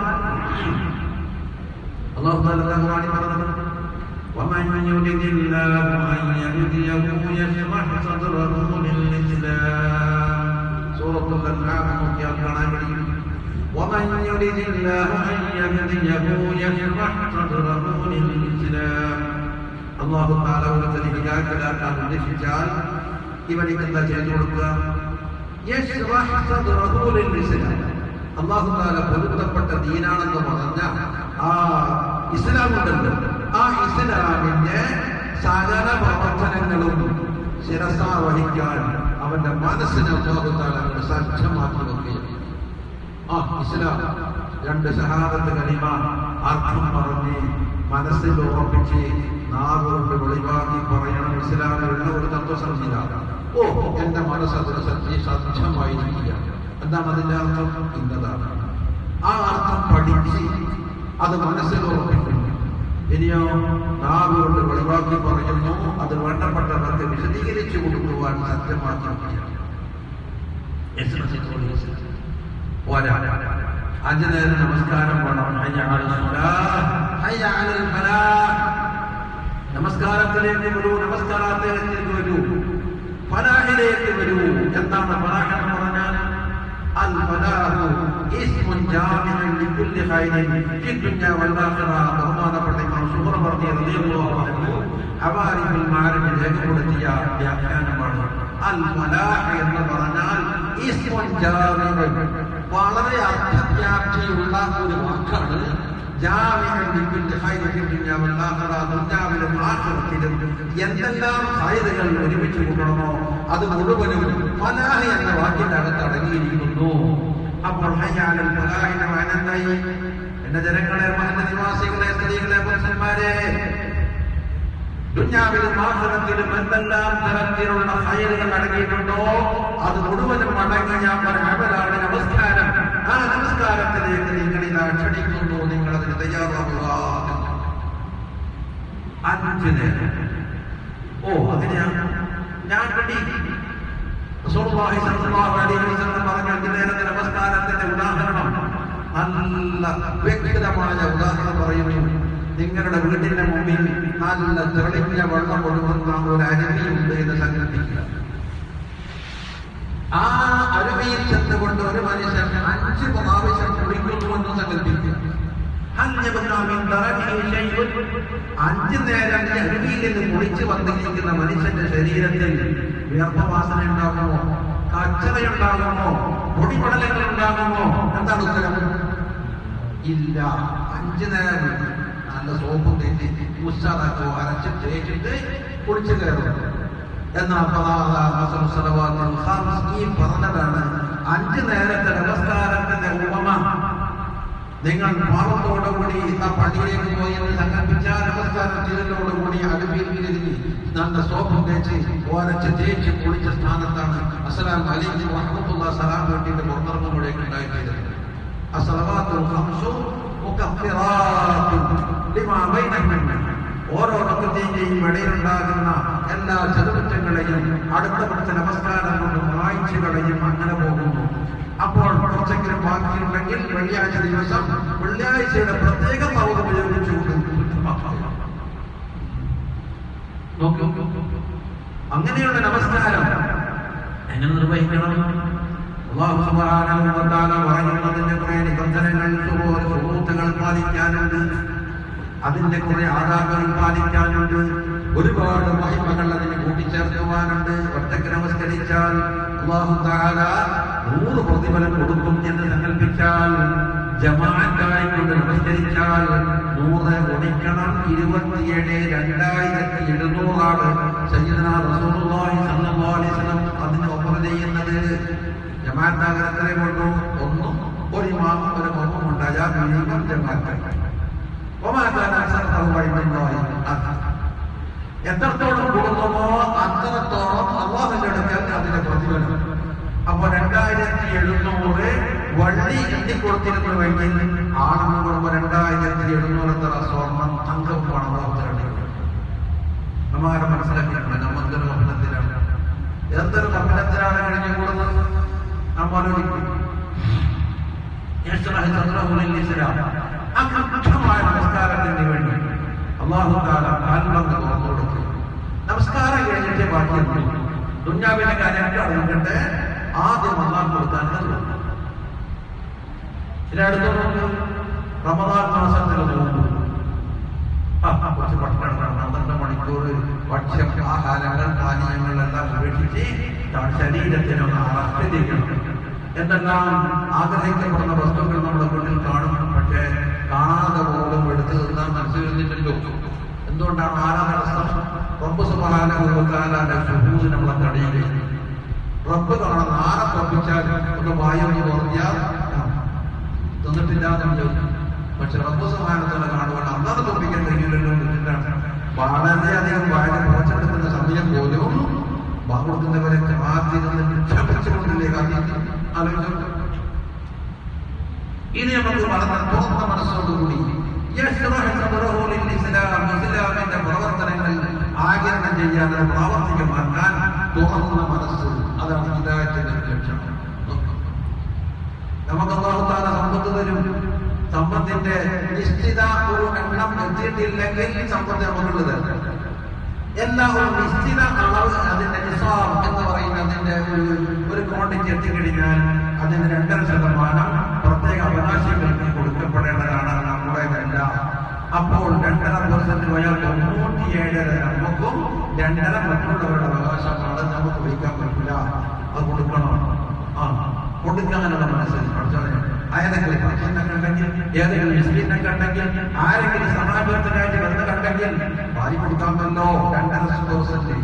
അല്ലാഹു തആല പറഞ്ഞത് ومن يرد الله أن يهديه يشرح صدره للإسلام. سورة الأنعام നോക്കിയാൽ കാണാൻ കഴിയും. ومن يرد الله أن يهديه يشرح صدره للإسلام. അല്ലാഹു തആല ഒരു ഹിദായത്തിലാക്കാൻ ഉദ്ദേശിച്ചാൽ ഇവനിക്ക് എന്താ ചെയ്തു കൊടുക്കുക? يشرح صدره للإسلام. അല്ലാഹു തആല പൊരുത്തപ്പെട്ട ദീനാണെന്ന് പറഞ്ഞ ആ ഇസ്ലാം ഉണ്ടല്ലോ, ആ ഇസ്ലാമിന്റെ സകല പ്രവർത്തനങ്ങളും ശിരസാ വഹിക്കാൻ അവന്റെ മനസ്സിനെ അല്ലാഹു തആല സജ്ജമാക്കി വെക്കുകയാണ്. ഇസ്ലാം 2 ഷഹാദത്ത് കലിമ അർത്ഥം പറഞ്ഞ് മനസ്സിൽ ഉറപ്പിച്ച് നാവുകൊണ്ട് വെളിവാക്കി പറയണം. ഇസ്ലാമിലുള്ള ഒരു തത്വസംഹിത. എന്റെ മനസ്സ് അതിന് സത്യമായിരിക്കുക. എന്താണ് അതിന്റെ അർത്ഥം? ഇന്നതാണ്. ആ അർത്ഥം പഠിച്ച് അത് മനസ്സിൽ ഉറപ്പിക്കുന്നു. ഇനിയോ നാവുകൊണ്ട് വെളിവാക്കി പറയുന്നു. അത് വേണ്ടപ്പെട്ടവർക്ക് വിശദീകരിച്ചു കൊടുക്കുവാൻ സത്യമാക്കിയിരിക്കുകയാണ്. 5 നേരം നമസ്കാരം വേണം. നമസ്കാരത്തിലേക്ക് വരൂ, നമസ്കാരത്തിലേക്ക് വരൂ, ഫലാഹിലേക്ക് വരൂ. എന്താണ് ഫലാഹ് എന്ന് പറഞ്ഞാൽ? അൽ ഫലാഹു ഇസ്മുൻ ജാമിഉൻ ലികുല്ലി ഖൈറിൻ ഫി ദുനിയ വൽ ആഖിറ. ബഹുമാനപ്പെട്ട ഇമാം സുഹ്റവർദി റളിയല്ലാഹു അൻഹു ഹവാരിഫുൽ മഅരിഫ് രേഖപ്പെടുത്തിയ വ്യാഖ്യാനമാണ്. അൽ ഫലാഹ് എന്ന് പറഞ്ഞാൽ ഇസ്മുൻ ജാമിഉൻ, വളരെ അർത്ഥവ്യാപ്തിയുള്ള ഒരു വാക്കാണ്. ദുനിയാവിലും ആഖിറത്തിലും എന്തെല്ലാം ഖൈറുകൾ ഒരുമിച്ച് കൂട്ടണമോ അത് മുഴുവനും ഫലാഹ് എന്ന വാക്കിന്റെ അകത്ത് അടങ്ങിയിരിക്കുന്നു. അപ്പോൾ ഹയ്യ അലൽ ഫലാഹിന്റെ മഅന എന്തായി? എന്റെ ജനങ്ങളെ, മഹല്ലിവാസികളെ, സ്ത്രീകളെ, പുരുഷന്മാരെ, ദുനിയാവിലും ആഖിറത്തിലും എന്തെല്ലാം തരത്തിലുള്ള ഖൈറുകൾ അടങ്ങിയിട്ടുണ്ടോ അത് മുഴുവനും അടങ്ങിയ ഒരു അമലാണ് നമസ്കാരം. ആ നമസ്കാരത്തിലേക്ക് നിങ്ങളിതാ ക്ഷണിക്കുന്നു. നിങ്ങൾ അതിന് തയ്യാറാവുക. 5 നേരം. അങ്ങനെയാണ് ഞാൻ റെഡി. റസൂലുള്ളാഹി സ്വല്ലല്ലാഹു അലൈഹി വസല്ലം പറഞ്ഞ 5 നേരത്തെ നമസ്കാരത്തിന്റെ ഉദാഹരണം, നല്ല വ്യക്തമായ ഉദാഹരണം പറയുന്നു. നിങ്ങളുടെ വീടിന്റെ മുമ്പിൽ നല്ല തെളിഞ്ഞ വെള്ളം ഒഴുകുന്ന ഒരു അരുവിയുണ്ട് എന്ന് സങ്കല്പിക്കുക. ആ അരുവിയിൽ ചെന്നുകൊണ്ട് ഒരു മനുഷ്യൻ 5 പ്രാവശ്യം കുളിക്കുന്നുവെന്ന് സങ്കല്പിക്കുക. 5 നേരം അരുവിയിൽ നിന്ന് കുളിച്ച് വന്നിരിക്കുന്ന മനുഷ്യന്റെ ശരീരത്തിൽ വ്യർത്ഥവാസന ഉണ്ടാകുമോ? കച്ചറയുണ്ടാകുമോ? പൊടിപടലങ്ങൾ ഉണ്ടാകുമോ? എന്താണ് ഉത്തരം? ഇല്ല. 5 നേരം നല്ല സോപ്പും തേച്ച് ഉഷാറാക്കോ അരച്ച് തേച്ചിട്ട് കുളിച്ചു കയറും. എന്നാൽ ഈ പറഞ്ഞതാണ് 5 നേരത്തെ നമസ്കാരത്തിന്റെ ഉപമ. നിങ്ങൾ പാപത്തോടുകൂടി ആ പള്ളിയിലേക്ക് പോയി എന്ന് സങ്കല്പിച്ചാൽ നമസ്കാരം ചെയ്തതോടുകൂടി അരുവിയിൽ തിരിഞ്ഞ് നല്ല സോപ്പും തേച്ച് ഓരച്ച് തേച്ച് കുളിച്ച സ്ഥാനത്താണ് അസ്സലാമു അലൈക്കും വറഹ്മത്തുള്ളാഹി സലാം വേണ്ടിയിട്ട് പുറത്തിറങ്ങുമ്പോഴേക്ക് ഉണ്ടായിരുന്നത്. അസ്സലവാത്തുൽ ഖംസു മുകഫിറാത്തുൻ ലിമാ ബൈനഹുന്ന. ഓരോ റക്അത്തിന്റെയും ഇടയിലുണ്ടാകുന്ന എല്ലാ ചെറുകുറ്റങ്ങളെയും അടുത്ത കുറച്ച് നമസ്കാരം കൊണ്ട് വായിച്ചു കളയും. അങ്ങനെ പോകുന്നു. അപ്പോൾ കുറച്ചെങ്കിലും ബാക്കിയുണ്ടെങ്കിൽ വെള്ളിയാഴ്ച ദിവസം വെള്ളിയാഴ്ചയുടെ പ്രത്യേക പവർ ഉപയോഗിച്ചുകൊണ്ട് അങ്ങനെയുള്ള നമസ്കാരം എങ്ങനെ നിർവഹിക്കണം? അല്ലാഹു സുബ്ഹാനഹു വ തആല പറയുന്നതിന്റെ കുറെ നിബന്ധനകൾ, സുഹൂത്തുകൾ പാലിക്കാനുണ്ട്. അതിന്റെ കുറെ ആദാബുകൾ പാലിക്കാനുണ്ട്. ഒരുപാട് മഹിമകൾ അതിന് കൂട്ടിച്ചേർക്കുവാനുണ്ട്. ഒറ്റയ്ക്ക് നമസ്കരിച്ചാൽ അല്ലാഹു തആല 100 പ്രതിഫലം കൊടുക്കും എന്ന് സങ്കല്പിച്ചാൽ, ജമാഅത്തായി കൊണ്ട് നമസ്കരിച്ചാൽ 100 ഗുണിക്കണം 27 2700 ആണ് സയ്യിദുനാ റസൂലുള്ളാഹി സ്വല്ലല്ലാഹു അലൈഹി വസല്ലം അതിന് ഓഫർ ചെയ്യുന്നത്. ജമാഅത്താകരത്തിനെ കൊണ്ടു ഒരു ഇമാമും ഒരു മൗമും ഉണ്ടായാൽ മിനിമം ജമാഅത്ത്. എത്രത്തോളം കൂടുന്നുവോ അത്രത്തോളം അല്ലാഹുവിന്റെ അടുക്കൽ അതിന്റെ പ്രതിഫലം. അപ്പൊ 2700 വള്ളി എണ്ണിക്കൊടുത്തിരുന്നുവെങ്കിൽ ആണെന്ന് കൂടുമ്പോ 2700 സ്വർണം തങ്കം പണം നമ്മാരെ മനസ്സിലാക്കിയിട്ടുണ്ട്. നമ്മെന്തൊരു സ്വപ്നത്തിലാണ്, എന്തൊരു സ്വപ്നത്തിലാണ് കഴിഞ്ഞു കൂടുന്നത് നാം ആലോചിക്കും. അകൃത്യമായ നമസ്കാരത്തിന് വേണ്ടി അല്ലാഹു തആല കാൽബങ്ങ് തുറന്നു കൊടുക്കും. നമസ്കാരം കഴിഞ്ഞിട്ട് ബാക്കിയുണ്ട്. ദുനിയാവിന്റെ കാര്യങ്ങൾ അറിയിക്കട്ടെ, ആദ്യം അല്ലാഹു കൊടുക്കാൻ അടുത്ത റമദാൻ മാസത്തിൽ നോമ്പ്. കുറച്ച് ഭക്ഷണം 12 മണിക്കൂർ ഭക്ഷ്യം, ആഹാരങ്ങൾ, പാനീയങ്ങളെല്ലാം ഉപേക്ഷിച്ച് ശരീരത്തിനൊന്ന് ആസ്വദിക്കണം. എന്തെല്ലാം ആഗ്രഹിക്കപ്പെടുന്ന വസ്തുക്കൾ നമ്മുടെ വീട്ടിൽ കാണും. പക്ഷേ കാണാതെ പോലും എടുത്തു തിന്നാൻ മനസ്സിൽ വരുന്നില്ലല്ലോ. എന്തുകൊണ്ടാണ്? ആരാധന റബ്ബ് സുബ്ഹാനഹു വ തആലയുടെ ശുഹൂദ് നമ്മളെ തടയുകയും റബ്ബ് കാണുന്ന ആരെ തപ്പിച്ചാൽ ഒന്ന് വായൊന്ന് തുറന്നാൽ വന്നിട്ടില്ലാന്നുണ്ട്. പക്ഷെ റബ്ബ് സുബ്ഹാനഹു കാണുവാൻ അല്ലാതെ തോൽപ്പിക്കാൻ കഴിയില്ലല്ലോ എന്നിട്ടാണ് വളരെയധികം വായന കുറച്ചെടുക്കുന്ന സമയം പോലും ബാഹുക്കുന്നവരെ കാത്തിരുന്ന് ക്ഷമിച്ചുകൊണ്ടില്ലേ കാത്തിരിക്കും. ആലോചിച്ചു. ഇനി നമുക്ക് വളരെ തുറന്ന മനസ്സോടുകൂടി ഇസ്ലാമിന്റെ പ്രവർത്തനങ്ങൾ ആഗിരണം ചെയ്യാൻ, പ്രാവർത്തികമാക്കാൻ തുറന്ന മനസ്സ്, അതാണ് ഹിദായത്തിന്റെ ലക്ഷണം. നമുക്ക് അല്ലാഹു തആല സമ്പത്ത് തരും. സമ്പത്തിന്റെ നിശ്ചിത ഒരു എണ്ണം എത്തിയിട്ടില്ലെങ്കിൽ സമ്പത്ത് നമുക്കുള്ളത് എല്ലാ ഒരു നിശ്ചിത അളവ്, അതിന്റെ നിസാബ് എന്ന് പറയുന്ന അതിന്റെ ഒരു ക്വാണ്ടിറ്റി എത്തിക്കഴിഞ്ഞാൽ അതിന് 2.5% പ്രത്യേക അവകാശങ്ങൾക്ക് കൊടുക്കപ്പെടേണ്ടതാണ്. നമ്മുടേതല്ല. അപ്പോൾ 2.5% പോയാൽ 97 നമുക്കും 2.5 മറ്റുള്ളവരുടെ അവകാശമാണ്. നമുക്ക് വഹിക്കാൻ പറ്റില്ല. അത് കൊടുക്കണം. കൊടുക്കാനുള്ള മനസ്സിൽ പഠിച്ചോളെ. ഏതെങ്കിലും ഭക്ഷണം കണ്ടെങ്കിൽ, ഏതെങ്കിലും മുസ്ലിമിനെ കണ്ടെങ്കിൽ, ആരെങ്കിലും സമാജത്തിനായിട്ട് വെറുതെ കണ്ടെങ്കിൽ വാരി കൊടുക്കാമല്ലോ. 2.5%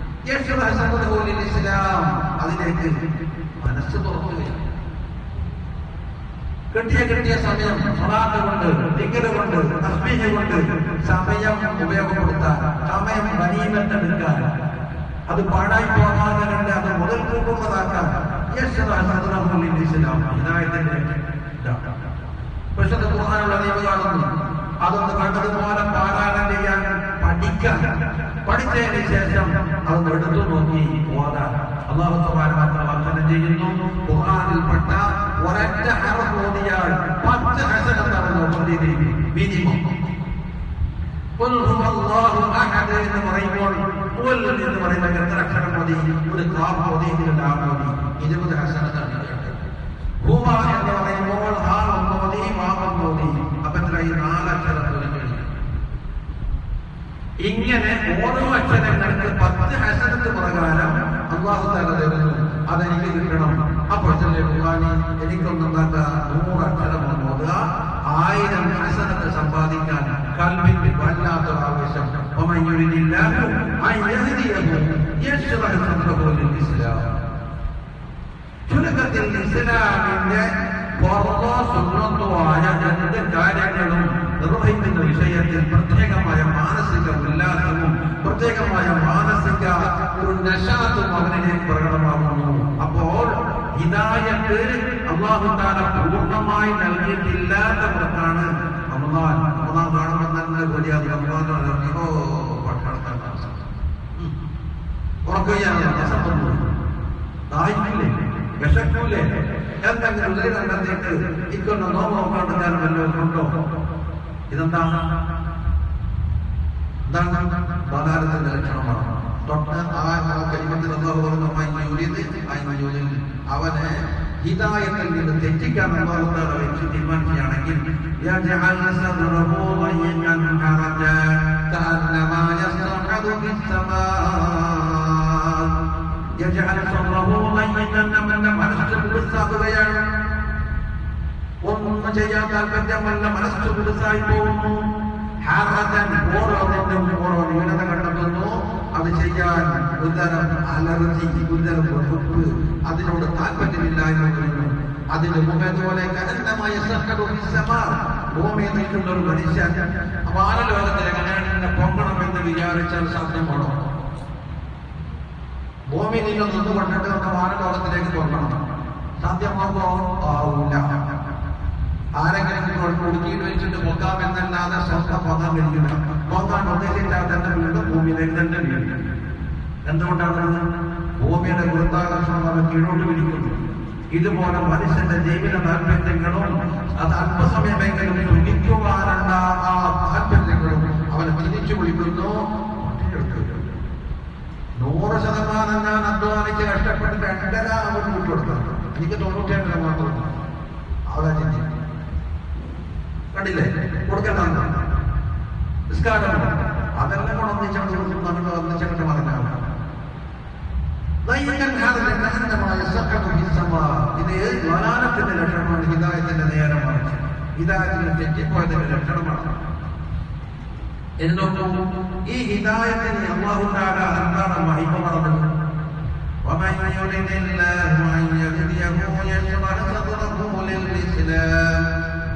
ഇസ്ലാം അതിലേക്ക് മനസ്സ് തുറക്കുകയാണ്. കിട്ടിയ സമയം സ്വലാത്ത് കൊണ്ട്, ദിക്റ് കൊണ്ട്, തസ്ബീഹ് കൊണ്ട് സമയം ഉപയോഗപ്പെടുത്താൻ, സമയം ഗനീമത്തെടുക്കാൻ, അത് പാഴായി പോകാതെ കണ്ട് അത് മുതൽ കൂട്ടുന്നതാക്കാൻ ഇസ്ലാം ഹിദായത്തിന്റെ പരിശുദ്ധ ഖുർആനിൽ അതീവ കാണുന്നു. അതൊന്ന് കണ്ടതുപോലെ പാരായണം ചെയ്യാൻ പഠിക്കാൻ, പഠിച്ചതിന് ശേഷം അതൊന്ന് എടുത്തു നോക്കി ഓതാൻ അല്ലാഹു സുബ്ഹാനഹു വ തആല വാഗ്ദാനം ചെയ്യുന്നു. ഖുർആനിൽപ്പെട്ട ഒരൊറ്റ ഹർഫ് ഓതിയാൽ 10 ഹസനത്താണ് പ്രതിദിനം മിനിമം. ഖുൽ ഹുവല്ലാഹു അഹദ് എന്ന് പറയുമ്പോൾ ഖുൽ എന്ന് പറയുന്ന എത്ര അക്ഷരം മതി? ഒരു ഖാഫ് ഓതി, ഇതിൽ ലാം ഓതി, 20 ഹസനത്താണ്. ഹുവ എന്ന് പറയുമ്പോൾ ഹാ ഓതി, വാം ഓതി, അപ്പൊ എത്രയായി? 4 അക്ഷരം കഴിഞ്ഞു. ഇങ്ങനെ ഓരോ അക്ഷരങ്ങൾക്ക് 10 ഹസനത്ത് പ്രകാരം അല്ലാഹു തആല തരുന്നു. അതെനിക്ക് കിട്ടണം. അപ്പോൾ എനിക്കൊന്നുണ്ടാക്കുക 100 അക്ഷരം ഓതുക, 1000 ഹസനത്ത് സമ്പാദിക്കാൻ കൽബിൽ വല്ലാത്തൊരു ആവേശം. ചുരുക്കത്തിൽ ഇസ്ലാമിന്റെ ഫർളോ സുന്നത്തോ ആയ 2 കാര്യങ്ങളും നിർവഹിക്കുന്ന വിഷയത്തിൽ പ്രത്യേകമായ മാനസിക ഉല്ലാസവും പ്രത്യേകമായ മാനസിക ഒരു നശാത്തും അവനിലേക്ക് പ്രകടമാകുന്നു. അപ്പോൾ ഹിദായത്ത് അല്ലാഹു തആല പൂർണ്ണമായി നൽകിയിട്ടില്ലാത്തവർക്കാണ് റമദാൻ കാണുമ്പോൾ തന്നെ വലിയ ദാഹിക്കില്ലേ, വിശക്കൂലേ, എന്തെങ്കിലും ഉദയം കണ്ടെത്തിയിട്ട് ഇക്കൊന്ന് നോക്കാണ്ട് ഞാൻ വല്ലതും ഉണ്ടോ? ഇതെന്താണ്? ബലാലത്തിന്റെ ലക്ഷണമാണ്. അവനെ ഹിദായത്തിൽ നിന്ന് തെറ്റിക്കാൻ വെച്ച് തീരുമാനിക്കുകയാണെങ്കിൽ ഒന്നും ചെയ്യാൻ താല്പര്യമല്ല, മനസ്സ് പുതുസായി പോകുന്നു. ഓരോ ന്യൂനത കണ്ടെത്തുന്നു. അത് ചെയ്യാൻ ഒരുതരം അലർജി, ഒരുതരം വെറുപ്പ്, അതിനോട് താല്പര്യമില്ലായ്മ വരുന്നു. അതിന് മുഖേതുപോലെ കരന്തമായ ഭൂമിയിൽ നിൽക്കുന്ന ഒരു മനുഷ്യൻ വാനലോകത്തിലെ കല്യാണത്തിന്റെ പൊങ്ങണമെന്ന് വിചാരിച്ചാൽ സാധ്യമാണോ? ഭൂമി നിങ്ങൾ നിന്ന് കൊണ്ടിട്ട് നമുക്ക് വാനലോകത്തിലേക്ക് പൊങ്ങണം. സാധ്യമാകോ? ആവില്ല. ആരെങ്കിലും കുടുക്കിയിട്ട് വെച്ചിട്ട് പൊക്കാമെന്നല്ലാതെ സ്വന്തം പൊങ്ങാൻ കഴിയില്ല. പൊങ്ങാൻ ഉദ്ദേശിച്ചാൽ തന്നെ വീണ്ടും ഭൂമിയിലേക്ക് തന്നെ വീഴും. എന്തുകൊണ്ടാണ്? ഭൂമിയുടെ ഗുരുത്വാകർഷണം അവൻ കീഴോട്ട് വിളിക്കുന്നു. ഇതുപോലെ മനുഷ്യന്റെ ജീവിത താല്പര്യങ്ങളും അത് അല്പസമയമെങ്കിലും തുണിക്കുവാനുള്ള ആ താല്പര്യങ്ങളും അവനെ തിരിച്ചു വിളിക്കുന്നു. 100% ഞാൻ അധ്വാനിച്ച് കഷ്ടപ്പെട്ട് 2.5 അവർ വിട്ടുകൊടുക്കണം. എനിക്ക് 97 മാത്രം അവിടെ ചിന്തി കണ്ടില്ലേ? കൊടുക്കണ്ട നിസ്കാരം അതെല്ലാം കൂടെ ഒന്നിച്ചങ്ങോട്ട് പറഞ്ഞാൽ ഇത് ജ്വാലാനത്തിന്റെ ലക്ഷണമാണ്. ഹിദായത്തിന്റെ നേരമാണ്. ഹിദായത്തിന് തെറ്റിപ്പോയതിന്റെ ലക്ഷണമാണ്. എന്നൊന്നും ഈ ഹിദായത്തിന് അല്ലാഹു തആല എന്താണ് മഹിമ പറഞ്ഞത്? ومن يرد الله أن يهديه يشرح صدره للإسلام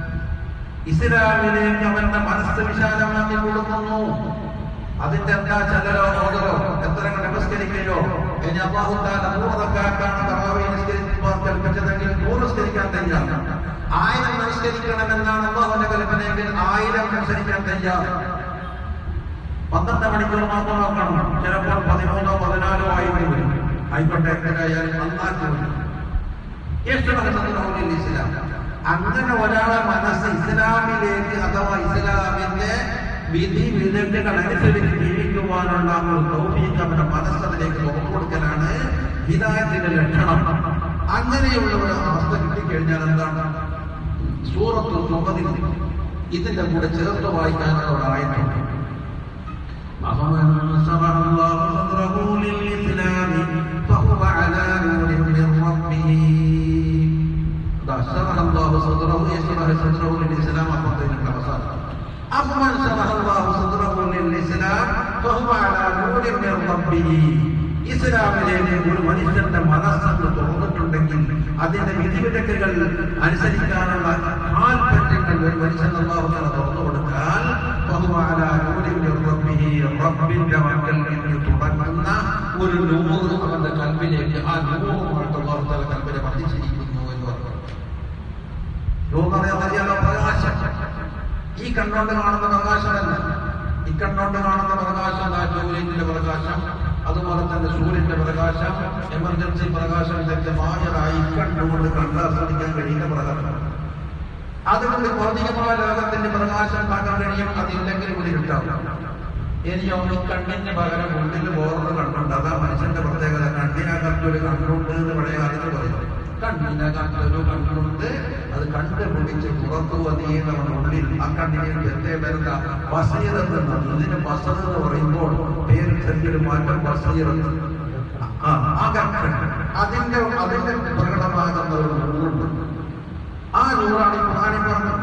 ഇസ്ലാമിലേക്ക് അവന്റെ മനസ്സ് വിശാലമാക്കി കൊടുക്കുന്നു. അതിന്റെ എന്താ ചലരോ ഓതലോ എത്ര നമസ്കരിക്കുകയോ ഇനി അല്ലാഹു തആല 100 റക്അത്താണ് തറാവീഹ് നിസ്കരിക്കാൻ കൽപ്പിച്ചതെങ്കിൽ 100 നിസ്കരിക്കാൻ തയ്യാറാണ്. 1000 നമസ്കരിക്കണമെന്നാണ് അല്ലാഹുവിന്റെ കൽപ്പനയെങ്കിൽ 1000 നമസ്കരിക്കാൻ തയ്യാറ്. 12 മണിക്കൂർ മാത്രം നോക്കണം, ചിലപ്പോൾ 13 14 ആയിട്ട് വരും. ആയിക്കോട്ടെ, എത്രയായാലും നന്നാക്കി വരും. ഇസ്ലാം അങ്ങനെ ഒരാളെ മനസ്സ് ഇസ്ലാമിലേക്ക് അഥവാ ഇസ്ലാമിന്റെ വിധി വിലക്കുകൾ അനുസരിച്ച് ജീവിക്കുവാനുള്ള ഒരു തൗഫീഖ് അവന്റെ മനസ്സതിലേക്ക് തുറന്നു കൊടുക്കലാണ് ഹിദായത്തിന്റെ ലക്ഷണം. അങ്ങനെയുള്ള ഒരു അവസ്ഥ കിട്ടിക്കഴിഞ്ഞാൽ എന്താണ്? സൂറത്തുൽ ഖമറിൽ ഇതിന്റെ കൂടെ ചേർത്ത് വായിക്കാനുള്ള ഒരു ആയത്തുണ്ട്. ഇസ്ലാമിലേക്ക് ഒരു മനുഷ്യന്റെ മനസ്സെന്ന് തുറന്നിട്ടുണ്ടെങ്കിൽ അതിന്റെ വിധിവിലക്കുകൾ അനുസരിക്കാനുള്ള താല്പര്യങ്ങൾ ഒരു മനുഷ്യൻ അല്ലാഹു തആല തുറന്നു കൊടുത്താൽ റബ്ബിന്റെ മക്കൾ എന്ന് തുടങ്ങുന്ന ഒരു നൂറ് അവന്റെ കൽബിലേക്ക് ആ നൂറുമായിട്ട് അല്ലാഹു തആല കൽബിനെ വർദ്ധിച്ചിരിക്കുന്നു എന്ന് പറഞ്ഞു. നൂററിയാതെ പ്രകാശം ഈ കണ്ണോണ്ട് കാണുന്ന പ്രകാശമല്ല. ഈ കണ്ണോണ്ട് കാണുന്ന പ്രകാശം ട്യൂബ്ലൈറ്റിന്റെ പ്രകാശം, അതുപോലെ തന്നെ സൂര്യന്റെ പ്രകാശം, എമർജൻസി പ്രകാശം, വ്യക്തമായതായി കണ്ടുകൊണ്ട് കണ്ടാസ്വദിക്കാൻ കഴിയുന്ന പ്രകാശം. അതുകൊണ്ട് ഭൗതികമായ ലോകത്തിന്റെ പ്രകാശം ഉണ്ടാക്കാൻ കഴിയും. അതില്ലെങ്കിൽ ഇവിടെ ഉണ്ടാവും. ഇനിയോ ഈ കണ്ണിന് പകരം ഉള്ളിൽ വേറൊരു കണ്ണുണ്ട്. അതാ മനുഷ്യന്റെ പ്രത്യേകത. കണ്ണിനകത്തൊരു കണ്ണുണ്ട് എന്ന് പഴയ കാലത്ത് പറയും. കണ്ണിനകത്തൊരു കണ്ണുണ്ട്, അത് കണ്ടുപിടിച്ച് പുറത്തു വന്നീന്നവൻ ഉള്ളിൽ. ആ കണ്ണിന് പ്രത്യേകത ബസീറത്ത് എന്നാണ്. ഇതിന് ബസർ എന്ന് പറയുമ്പോൾ പേര് ചെറിയൊരു മാറ്റം, ബസീറത്ത്. അതിന്റെ പ്രകടമാകുന്ന ഒരു നൂറുണ്ട്. ആ നൂറാണ് ഖുർആനിൽ പറഞ്ഞത്.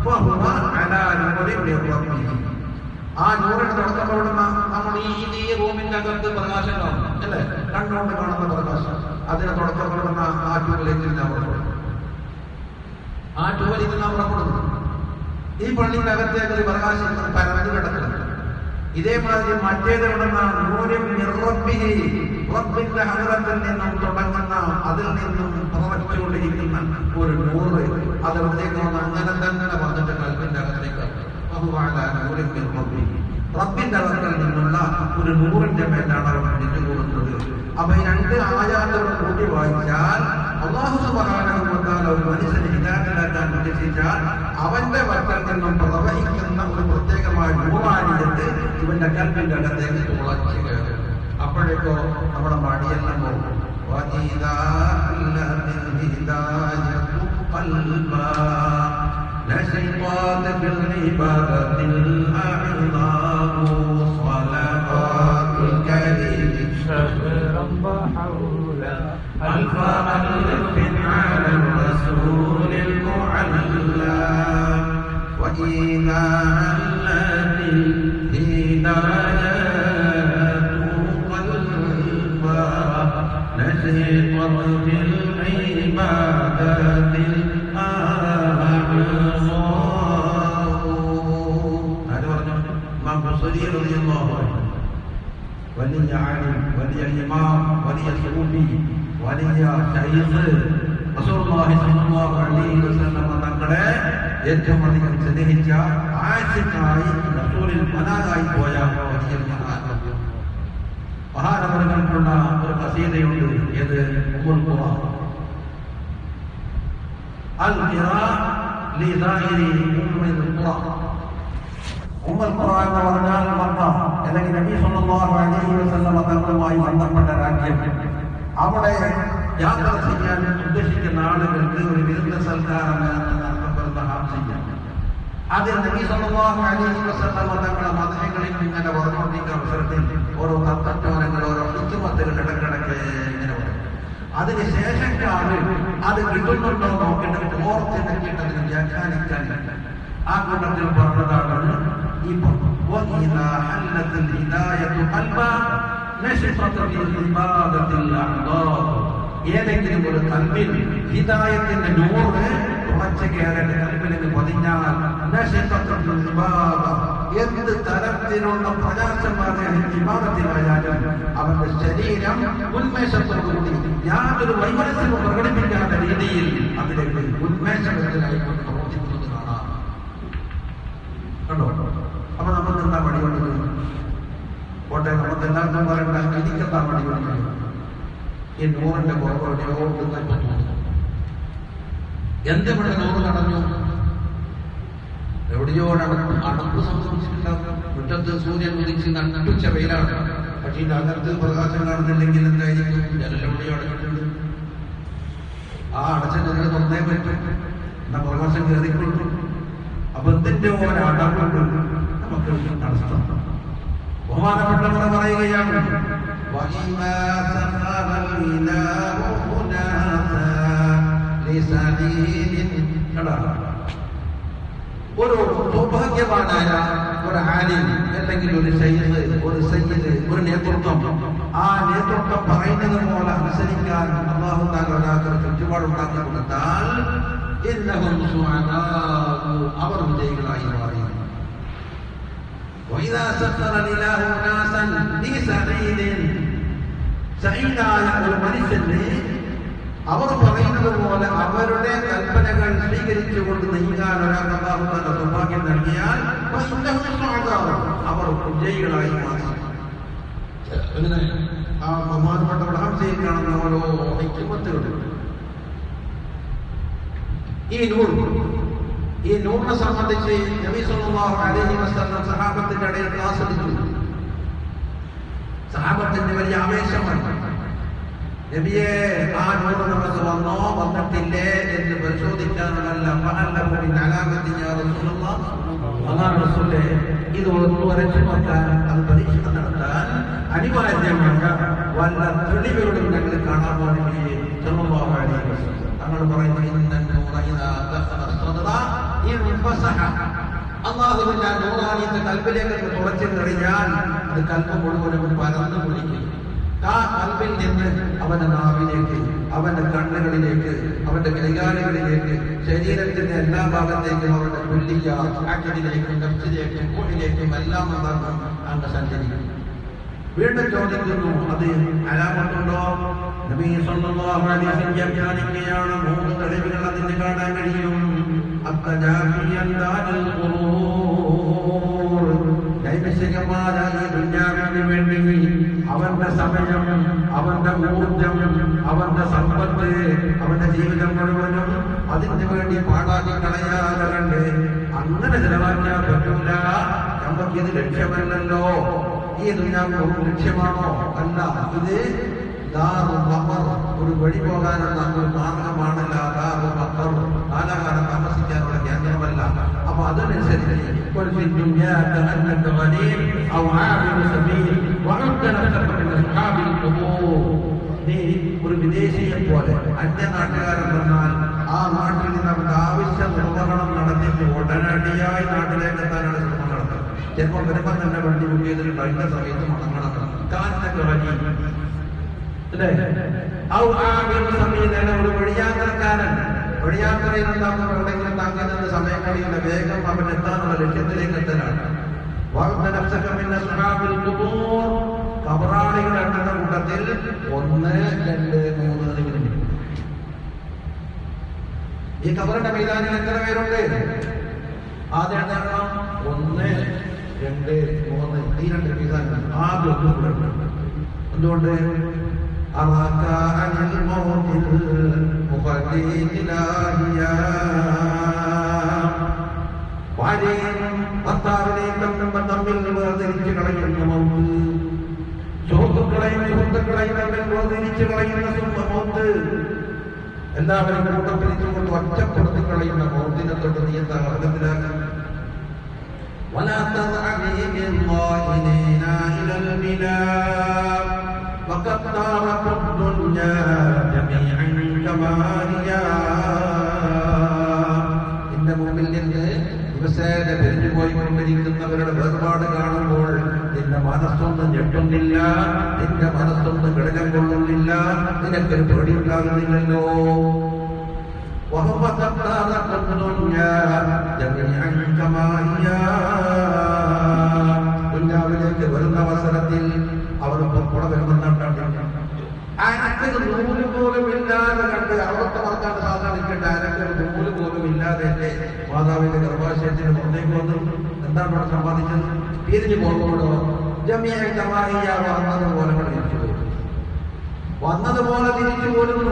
ആ നൂറിന് തുടക്കപ്പെടുന്ന നമ്മൾ ഈ റൂമിന്റെ അകത്ത് പ്രകാശം കാണും അല്ലേ? കണ്ണുകൊണ്ട് കാണുന്ന പ്രകാശം. അതിന് തുടക്കപ്പെടുന്ന ആ ട്യൂബിലേക്ക് നാം പുറപ്പെടുന്നു. ആ ട്യൂബിലേക്ക് നാം പുറപ്പെടുന്നു. ഈ പള്ളിയുടെ അകത്തേക്ക് ഒരു പ്രകാശം പരന്നു കിടക്കുന്നത്. ഇതേമാതിരി മറ്റേതെവിടുന്നാണ് റബ്ബിന്റെ ഹദ്റത്തിൽ നിന്നും തുടങ്ങുന്ന, അതിൽ നിന്നും പ്രവഹിച്ചുകൊണ്ടിരിക്കുന്ന ഒരു നൂറ്. അതെവിടത്തേക്ക് വന്ന് അങ്ങനെ തന്നെ വന്നിട്ട് കൽബിന്റെ അകത്തേക്ക് റബ്ബിന്റെ അകത്തിൽ നിന്നുള്ള ഒരു നൂറിന്റെ മേലാണ് അവർ നിന്നുകൂടുന്നത്. അപ്പൊ ഈ രണ്ട് ആയാത്തുകൾ കൂട്ടി വായിച്ചാൽ അല്ലാഹു സുബ്ഹാനഹു വ തആല ഒരു മനുഷ്യനെ ഹിദായത്തിലാക്കാൻ ഉദ്ദേശിച്ചാൽ അവന്റെ വക്കൽ നിന്നും പ്രവഹിക്കുന്ന ഒരു പ്രത്യേകമായ നൂറാനിയത്ത് ഇവന്റെ കൽബിന്റെ അകത്തേക്ക് തുളച്ചു കയറും. അപ്പോഴേക്കോ നമ്മുടെ മടിയെല്ലാം പോകും. نشطات بالعبادة الأعظام صلوات الكريم شهرا وحولا ألف ألف على الرسول المعلى وإذا علت الهدايات قلبا نشطت بالعبادة വലിയ ആലിം, വലിയ ഇമാം, വലിയ സൂഫി, വലിയ ശൈഖ് റസൂലുള്ളാഹി സ്വല്ലല്ലാഹു അലൈഹി വസല്ലം തങ്ങളെ ഏറ്റവും അധികം സ്നേഹിച്ച ആശിഖായി റസൂലിൽ മനാദായി പോയ വലിയ മഹാനവറുകൾക്കുള്ള ഒരു ഖസീദയുണ്ട്. ഏത്? ഉമ്മുൽ ഖുറാ. അൽ ഖിറാ ലിദാഇരി ഉമ്മുൽ ഖുറാ. ഉമ്മുൽ ഖുറാ എന്ന് പറഞ്ഞാൽ മക്ക, അല്ലെങ്കിൽ നബി സല്ലല്ലാഹു അലൈഹി വസല്ലം തങ്ങളുമായി ബന്ധപ്പെട്ട രാജ്യം. അവിടെ യാത്ര ചെയ്യാൻ ഉദ്ദേശിക്കുന്ന ആളുകൾക്ക് ഒരു വിരുദ്ധ സൽക്കാരം നടത്തപ്പെടുന്ന ഹാജിയാണ്. അതിൽ നബി സല്ലല്ലാഹു അലൈഹി വസല്ലം തങ്ങളുടെ മതങ്ങളിൽ ഇങ്ങനെ പറഞ്ഞുകൊണ്ടിരിക്കുന്ന അവസരത്തിൽ ഓരോ തത്വജ്ഞാനങ്ങൾ, ഓരോ ഹിക്മത്തുകൾ ഇടക്കിടക്ക് ഇങ്ങനെ പറയും. അതിനുശേഷക്കാണ് അത് കിട്ടുന്നുണ്ടോ നോക്കേണ്ടത് ഓർത്തിണക്കിയിട്ട് അതിന് വ്യാഖ്യാനിക്കാനില്ല. ആ കൂട്ടത്തിൽ പറഞ്ഞതാണ് ഈ ഏതെങ്കിലും ഒരു കൽബിൽ ഹിദായത്തിന്റെ നൂറ് തുളച്ചു കയറേണ്ട കൽബിലേക്ക് പതിഞ്ഞാൽ എന്ത് തരത്തിലുള്ള പ്രയാസമായ വിവാദത്തിലായാലും അവന്റെ ശരീരം ഉന്മേഷത്തോടുകൂടി യാതൊരു വൈമനസ്യവും പ്രകടിപ്പിക്കാത്ത രീതിയിൽ അതിലേക്ക് ഉന്മേഷകരത്തിലായിക്കൊണ്ട് പ്രവർത്തിക്കുന്നത് കാണാം. കണ്ടോ? അപ്പൊ നമുക്ക് എന്താ മടി കൊണ്ടത്? കോട്ടെ നമുക്ക് എല്ലാവർക്കും പറയണ്ട, എനിക്കെന്താ മടി കൊണ്ടത്? ഈ 100ന്റെ കുറവെവിടെയോ എന്ത് ഇവിടെ 100 കടഞ്ഞു? എവിടെയോ അടപ്പ് സംഭവിച്ചിട്ടുണ്ടാവും. മുറ്റത്ത് സൂര്യൻ ഉദിച്ച് നട്ടുച്ച വെയിലാണ്. പക്ഷേ ഇതിന്റെ അകത്ത് പ്രകാശം കാണുന്നില്ലെങ്കിൽ എന്തായിരിക്കും? ജനലെവിടെയോ അടച്ചിട്ടുണ്ട്. ആ അടച്ച ജനൽ തുറന്നേ പറ്റും, എന്നാ പ്രകാശം കയറിക്കൊള്ളു. അപ്പൊ എന്തിന്റെ ഒരടവുണ്ട് നമുക്ക് തടസ്സം. ബഹുമാനപ്പെട്ടവർ പറയുകയാണ്, ഒരു സൗഭാഗ്യവാനായ ഒരു ആലിം അല്ലെങ്കിൽ ഒരു സയ്യിദ്, ഒരു നേതൃത്വം, ആ നേതൃത്വം പറയുന്നത് പോലെ അനുസരിക്കാൻ അല്ലാഹു തആല ഒരാൾക്ക് ചുറ്റുപാടുണ്ടാക്കി കൊടുത്താൽ അവർ വിജയികളായി മാറി. സഈദായ ഒരു മനുഷ്യന് അവർ പറയുന്നത് പോലെ അവരുടെ കൽപ്പനകൾ സ്വീകരിച്ചുകൊണ്ട് നീങ്ങാൻ ഒരാൾക്ക് അല്ലാഹു തആല സൗഭാഗ്യം നൽകിയാൽ അവർ വിജയികളായി മാറി. അങ്ങനെ ആ ബഹുമാനപ്പെട്ട വഹാബിയിൽ കാണുന്ന ഓരോ ഹിക്മത്തുകളുണ്ട്. ഈ നൂറിനെ സംബന്ധിച്ച് നബി സല്ലല്ലാഹു അലൈഹി വസല്ലം സഹാബത്തിന്റെ ഇടയിൽ ക്ലാസ് എടുത്തു. സഹാബത്തിന്റെ വലിയ ആവേശമാണ്. നബിയെ, ആ നൂറ് നമുക്ക് വന്നോ വന്നിട്ടില്ലേ എന്ന് പരിശോധിക്കാനുള്ളതല്ല. ഇത് ഒന്ന് വരച്ചു നോക്കാൻ, അത് പരീക്ഷണം നടത്താൻ അനിവാര്യമായ വല്ല തെളിവുകളും ഞങ്ങൾ കാണാൻ വേണ്ടി സല്ലല്ലാഹു അലൈഹി വസല്ലം തങ്ങൾ പറയുന്നത്, അള്ളാഹുവിന്റെ നൂറാനിയത്തെ കൽബിലേക്ക് തുറച്ചു കഴിഞ്ഞാൽ അത് കൽബ് മുഴുവനും പരന്നു കുളിക്കും. ആ കൽബിൽ നിന്ന് അവന്റെ നാവിലേക്ക്, അവന്റെ കണ്ണുകളിലേക്ക്, അവന്റെ കൈകാലുകളിലേക്ക്, ശരീരത്തിന്റെ എല്ലാ ഭാഗത്തേക്കും, അവരുടെ കുല്ലിയ ആക്ടിലേക്കും, കർച്ചിലേക്കും, കൂടിലേക്കും എല്ലാം എന്താകും അങ്ങ് സഞ്ചരിക്കും. വീണ്ടും ചോദിക്കുന്നു, അത് അലാമത്തുണ്ടോ? നബി സല്ലല്ലാഹു അലൈഹി വസല്ലം വ്യാഖ്യാനിക്കുകയാണ്, 3 തെളിവുകൾ അതിന് കാണാൻ കഴിയും. നൈമിഷികമായ ഈ ദുനിയാവിന് വേണ്ടി അവന്റെ സമയം, അവന്റെ ഊർജം, അവന്റെ സമ്പത്ത്, അവന്റെ ജീവിതം മുഴുവനും അതിന് വേണ്ടി പാഴാക്കി കളയാതെ കണ്ട് അങ്ങനെ ചെലവാക്കാൻ പറ്റൂല. നമുക്കിത് ലക്ഷ്യമല്ലല്ലോ. ഈ ദുനിയാവ് ലക്ഷ്യമാണോ? അല്ല, ഇത് ഒരു വഴി പോകാനുള്ള ഒരു മാർഗമാണല്ല. കാലാകാലം താമസിക്കാനുള്ള കേന്ദ്രമല്ല. അപ്പൊ അതനുസരിച്ച് നീ ഒരു വിദേശിയെ പോലെ, അന്യനാട്ടുകാരൻ വന്നാൽ ആ നാട്ടിൽ നിന്ന് അവരുടെ ആവശ്യ നിർവഹണം നടത്തിയിട്ട് ഉടനടിയായി നാട്ടിലേക്ക് എത്താനാണ് ശ്രമം നടത്തുന്നത്. ചിലപ്പോൾ വരുമ്പോൾ തന്നെ വണ്ടി ബുക്ക് ചെയ്തിട്ട് അതിന്റെ സമയത്ത് മടങ്ങണം. കാറ്റൊക്കെ വഴി അല്ലേ? സമയത്ത് ഒരു വഴിയാത്രക്കാരൻ വഴിയാത്രയിൽ ഉണ്ടാകുന്ന എവിടെയെങ്കിലും താങ്കുന്ന സമയം കഴിയില്ല, വേഗം അവൻ എത്താനുള്ള ലക്ഷ്യത്തിലേക്ക് എത്തലാണ്. കബറാളികൾ എണ്ണുന്ന കൂട്ടത്തിൽ 1, 2, 3 ഈ കബറിന്റെ മൈതാനിൽ എത്ര പേരുണ്ട്? ആദ്യം എണ്ണം 1, 2, 3 ഈ 2 മൈതാനിൽ ആദ്യം ഒന്നും കൂടെ ഉണ്ട്. എന്തുകൊണ്ട്? ഭാര്യയും ഭർത്താവിനെയും തമ്മിൽ വേർതിരിച്ച് കളയുന്ന മൗത്ത്, സുഹൃത്തുക്കളെയും സുഹൃത്തുക്കളെയും തമ്മിൽ വേർതിരിച്ച് കളയുന്ന മൗത്ത്, എല്ലാവരും കൂട്ടം പിരിച്ചുകൊണ്ട് ഒറ്റപ്പെടുത്തി കളയുന്ന മൗത്തിനെ തൊട്ട് നീ എന്താ അർത്ഥത്തിലാക്കാൻ? ولا تذهبي بالظالمين إلى البلاد وقد طارت الدنيا جميعا كما هي. നിന്റെ മുമ്പിൽ നിന്ന് ദിവസേന പിരിഞ്ഞു പോയിക്കൊണ്ടിരിക്കുന്നവരുടെ വേർപാട് കാണുമ്പോൾ നിന്റെ മനസ്സൊന്നും ഞെട്ടുന്നില്ല, നിന്റെ മനസ്സൊന്നും ഘടകം കൊള്ളുന്നില്ല, നിനക്കൊരു പേടി ഉണ്ടാകുന്നില്ലല്ലോ. وهو قد طارت الدنيا جميعا كما അരക്ക് നൂല് പോലും ഇല്ലാതെ കണ്ട് അറുപത്തെ മറക്കാണ്ട് സാധാരണ നിൽക്കേണ്ട അരക്ക് നൂല് പോലും ഇല്ലാതെ എന്റെ മാതാവിന്റെ ഗർഭാശയത്തിന് പുറത്തേക്ക് വന്നു. എന്താണ് അവിടെ സമ്പാദിച്ചത്? പിരിഞ്ഞു പോകുമ്പോഴോ ജമിയ വന്നതുപോലെ തിരിച്ചു പോയി, വന്നതുപോലെ തിരിച്ചു പോരുന്നു.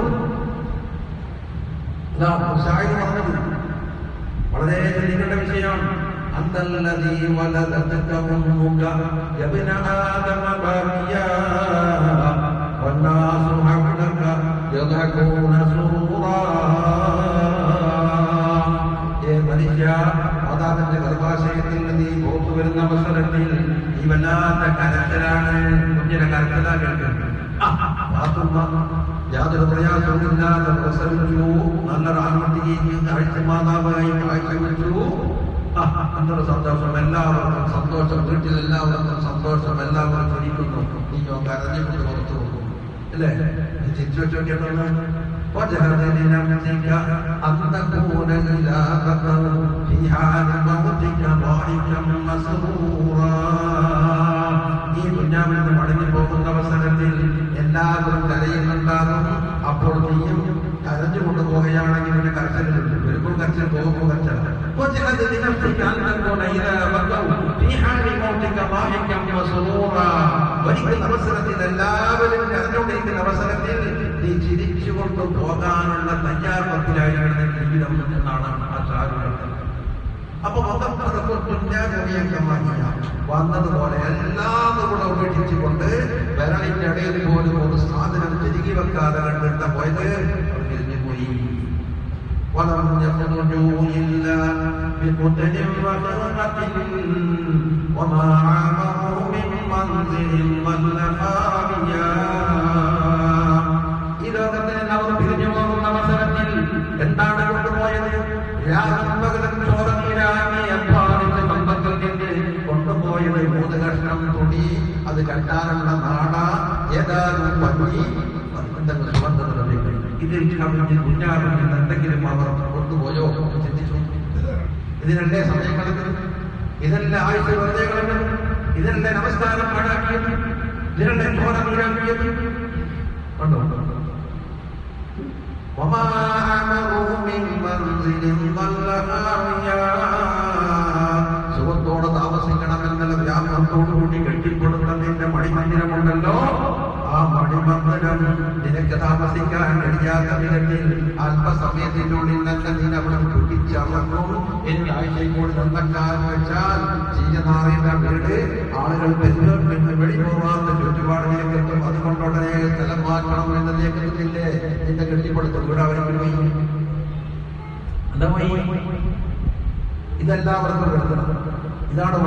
പറഞ്ഞത് വളരെ ശ്രദ്ധിക്കേണ്ട വിഷയമാണ്. അന്തല്ലദീ വലദതക ഉമ്മുക യബ്ന ആദമ ബാകിയാ വന്നാസു ഹൗലക യദഖൂന സൂറാ. മനുഷ്യ, മാതാവിന്റെ ഗർഭാശയത്തിൽ നീ പുറത്തു വരുന്ന അവസരത്തിൽ ഈ വല്ലാത്ത കരച്ചിലാണ്, കുഞ്ഞിനെ കരച്ചിലാ കേൾക്കുന്നത്. യാതൊരു പ്രയാസവുമില്ലാതെ പ്രസവിച്ചു, നല്ലൊരു ആൺകുട്ടിക്ക് കാഴ്ച മാതാവായി കാഴ്ചവെച്ചു. എന്തൊരു സന്തോഷം! എല്ലാവർക്കും സന്തോഷം, വീട്ടിലെല്ലാവർക്കും സന്തോഷം, എല്ലാവരും ചിരിക്കുന്നു. നീയോ കരഞ്ഞിട്ട് പുറത്തു പോകും അല്ലേ? ചിരിച്ചു വെച്ച് നോക്കിയിട്ടുണ്ട്. ഈ ദുനിയാവിൽ നിന്ന് മടങ്ങി പോകുന്ന അവസരത്തിൽ എല്ലാവരും കരയുന്നുണ്ടാകും. അപ്പോൾ നീയും കരഞ്ഞുകൊണ്ട് പോവുകയാണെങ്കിൽ പിന്നെ കരച്ചിലുണ്ട്. വരുമ്പോൾ കരച്ചിൽ, പോകുമ്പോൾ കരച്ചിൽ. ഒരിക്കൽ അവസരത്തിൽ എല്ലാവരും കരഞ്ഞുകൊണ്ടിരിക്കുന്ന അവസരത്തിൽ നീ ചിരിച്ചുകൊണ്ട് പോകാനുള്ള തയ്യാറെടുപ്പിലായിരുന്നു ജീവിതം എന്നാണ് ആ ചാരുകൾ. അപ്പൊ വന്നതുപോലെ എല്ലാം കൂടെ ഉപേക്ഷിച്ചുകൊണ്ട് വിരളിന്റെ ഇടയിൽ പോലും ഒരു സാധനം തിരികെ വെക്കാതെ കണ്ടിട്ട് പോയത് തിരിഞ്ഞു പോയി. ഈ ലോകത്തിൽ അവർ പിരിഞ്ഞു പോകുന്ന അവസരത്തിൽ എന്താണ് കൊണ്ടുപോയത്? കൊണ്ടുപോയത് 3 കഷ്ണം തുണി, അത് കെട്ടാനുള്ള നാട, ഏതാനും പഞ്ഞി, എന്തെങ്കിലും സുഗന്ധദ്രവ്യങ്ങൾ. ഇതിൽ കവിഞ്ഞ് കുഞ്ഞാറിൽ എന്തെങ്കിലും അവർ കൊണ്ടുപോയോ ചിന്തിച്ചു? ഇതിനല്ലേ സമയം കളഞ്ഞത്? ഇതല്ലേ ആയുസ് വെറുതെ കളഞ്ഞത്? ഇതല്ലേ നമസ്കാരം പാഴാക്കിയത്? ഇതിനല്ലേ ചോര നീരാക്കിയത്? കണ്ടോ? സുഖത്തോടെ താമസിക്കണമെന്നുള്ള വ്യാപനത്തോടുകൂടി കെട്ടിക്കൊടുക്കുന്നതിന്റെ മണിമന്ദിരമുണ്ടല്ലോ, ആ മണിമന്ദിരം നിനക്ക് താമസിക്കാൻ കഴിയാത്ത വിധത്തിൽ അല്പസമയത്തിനുള്ളിൽ തന്നെ നീ അവിടെ കുട്ടിച്ചമർന്നും. എനിക്ക് ആഴ്ചയിൽ സ്വന്തക്കാരൻ വെച്ചാൽ ചീഞ്ഞനാറിന്റെ വീട് ആളുകൾ വെളി പോവാത്ത ചുറ്റുപാട് നിനക്കെത്തും. അതുകൊണ്ടുടനെ സ്ഥലം മാറ്റണം എന്ന് നിയന്ത്രിച്ചില്ലേ? നിന്റെ കെട്ടിപ്പടുത്ത വീട് അവരെ പോയി. എന്താ പോയി? ഇതെല്ലാവർക്കും എടുക്കണം. ഇതാണ്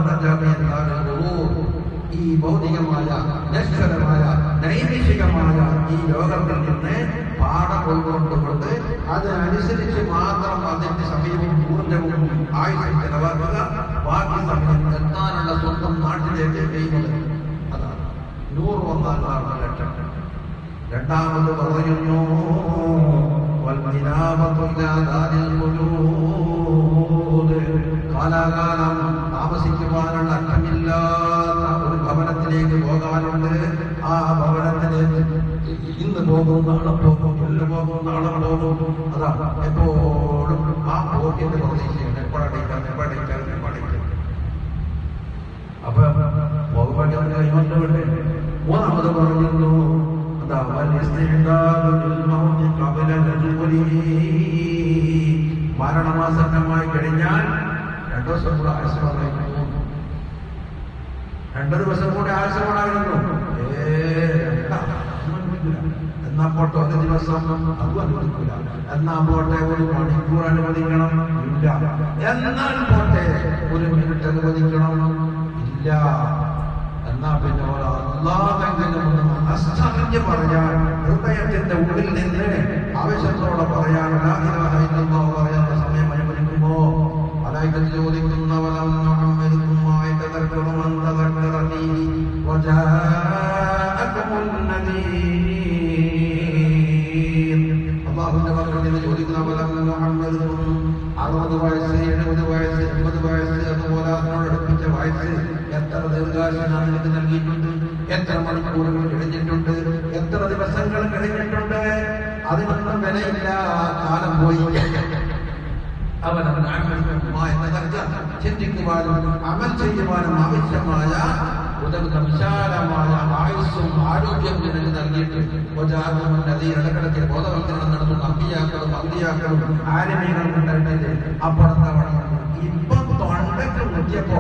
ഈ ഭൗതികമായ, നശ്വരമായ, നൈമിഷികമായ ഈ ലോകത്തിൽ നിന്ന് പാഠം ഉൾക്കൊണ്ടുകൊണ്ട് അതിനനുസരിച്ച് മാത്രം അതിന്റെ സമയവും ഊർജവും ആയുസ് ചെലവാക്കുക. ബാക്കി സമയം എത്താനുള്ള സ്വന്തം നാട്ടിലേക്ക് ചെയ്യുന്നത്. അതാണ് 100 വന്നാൽ ലക്ഷം. രണ്ടാമത് പറയുന്നു, കാലാകാലം താമസിക്കുവാനുള്ള അറ്റമില്ലാത്ത ഒരു ഭവനത്തിലേക്ക് പോകാനുണ്ട്. ആ ഭവനത്തിലേക്ക് ഇന്ന് പോകും, നാളെ പോകും, ഇന്ന് പോകും, നാളെ പോകും. അതാണ് എപ്പോഴും ആ പോക്കിന്റെ പ്രതീക്ഷയാണ്. എപ്പോഴടിക്കാം. അപ്പൊ പോകുമ്പോഴേ കൈവന്നുകൊണ്ട് മൂന്നാമത് പറയുന്നു, മരണമാസന്നമായി കഴിഞ്ഞാൽ 2 ദിവസം കൂടെ ആയുസ്സമായിരുന്നു. 2 ദിവസം കൂടെ ആയുസ്സമായിരുന്നു. എന്നാ പോട്ടെ 1 ദിവസം അതും അനുവദിക്കില്ല. എന്നാ പോട്ടെ 1 മണിക്കൂർ അനുവദിക്കണം, ഇല്ല. എന്നാൽ പോട്ടെ 1 മിനിറ്റ് അനുവദിക്കണം, ഇല്ല. എന്നാ പിന്നെ അല്ലാതെങ്കിലും അസ്തറിഞ്ഞ് പറയാൻ, ഹൃദയത്തിന്റെ ഉള്ളിൽ നിന്ന് ആവശ്യത്തോടെ പറയാനുള്ള പറയാനുള്ള സമയം അനുവദിക്കുമ്പോ മലായികത്ത് ചോദിക്കുന്നവലം മുഹമ്മദുമായി അള്ളാഹുവിന്റെ മക്കളിൽ ചോദിക്കുന്നവലം മുഹമ്മദും 60 വയസ്സ്, 70 വയസ്സ്, 80 വയസ്സ്, അതുപോലെ അതിനോട് അടുപ്പിച്ച വയസ്സ്, എത്ര ദീർഘായുസ്സാണ് ഇത് നൽകിയിട്ടുണ്ട്, എത്ര മണിക്കൂറുകൾ കഴിഞ്ഞിട്ടുണ്ട്, എത്ര ദിവസങ്ങൾ കഴിഞ്ഞിട്ടുണ്ട്, അതിനൊന്നും വിലയില്ല. കാലം പോയി. അവനവൻ ചിന്തിക്കുവാനും അമൽ ചെയ്യുവാനും ആവശ്യമായ ഉതകുന്ന വിശാലമായ ആയുസ്സും ആരോഗ്യം നിനക്ക് നൽകിയിട്ട് നദി ഇടക്കിടയ്ക്ക് ബോധവൽക്കരണം നടത്തുന്ന അമ്പിയാക്കളും ആരമീകളും ഉണ്ടായിട്ടില്ലേ? അപ്പുറത്തെ ഇപ്പൊ തൊണ്ടയ്ക്ക് മുറ്റിയപ്പോ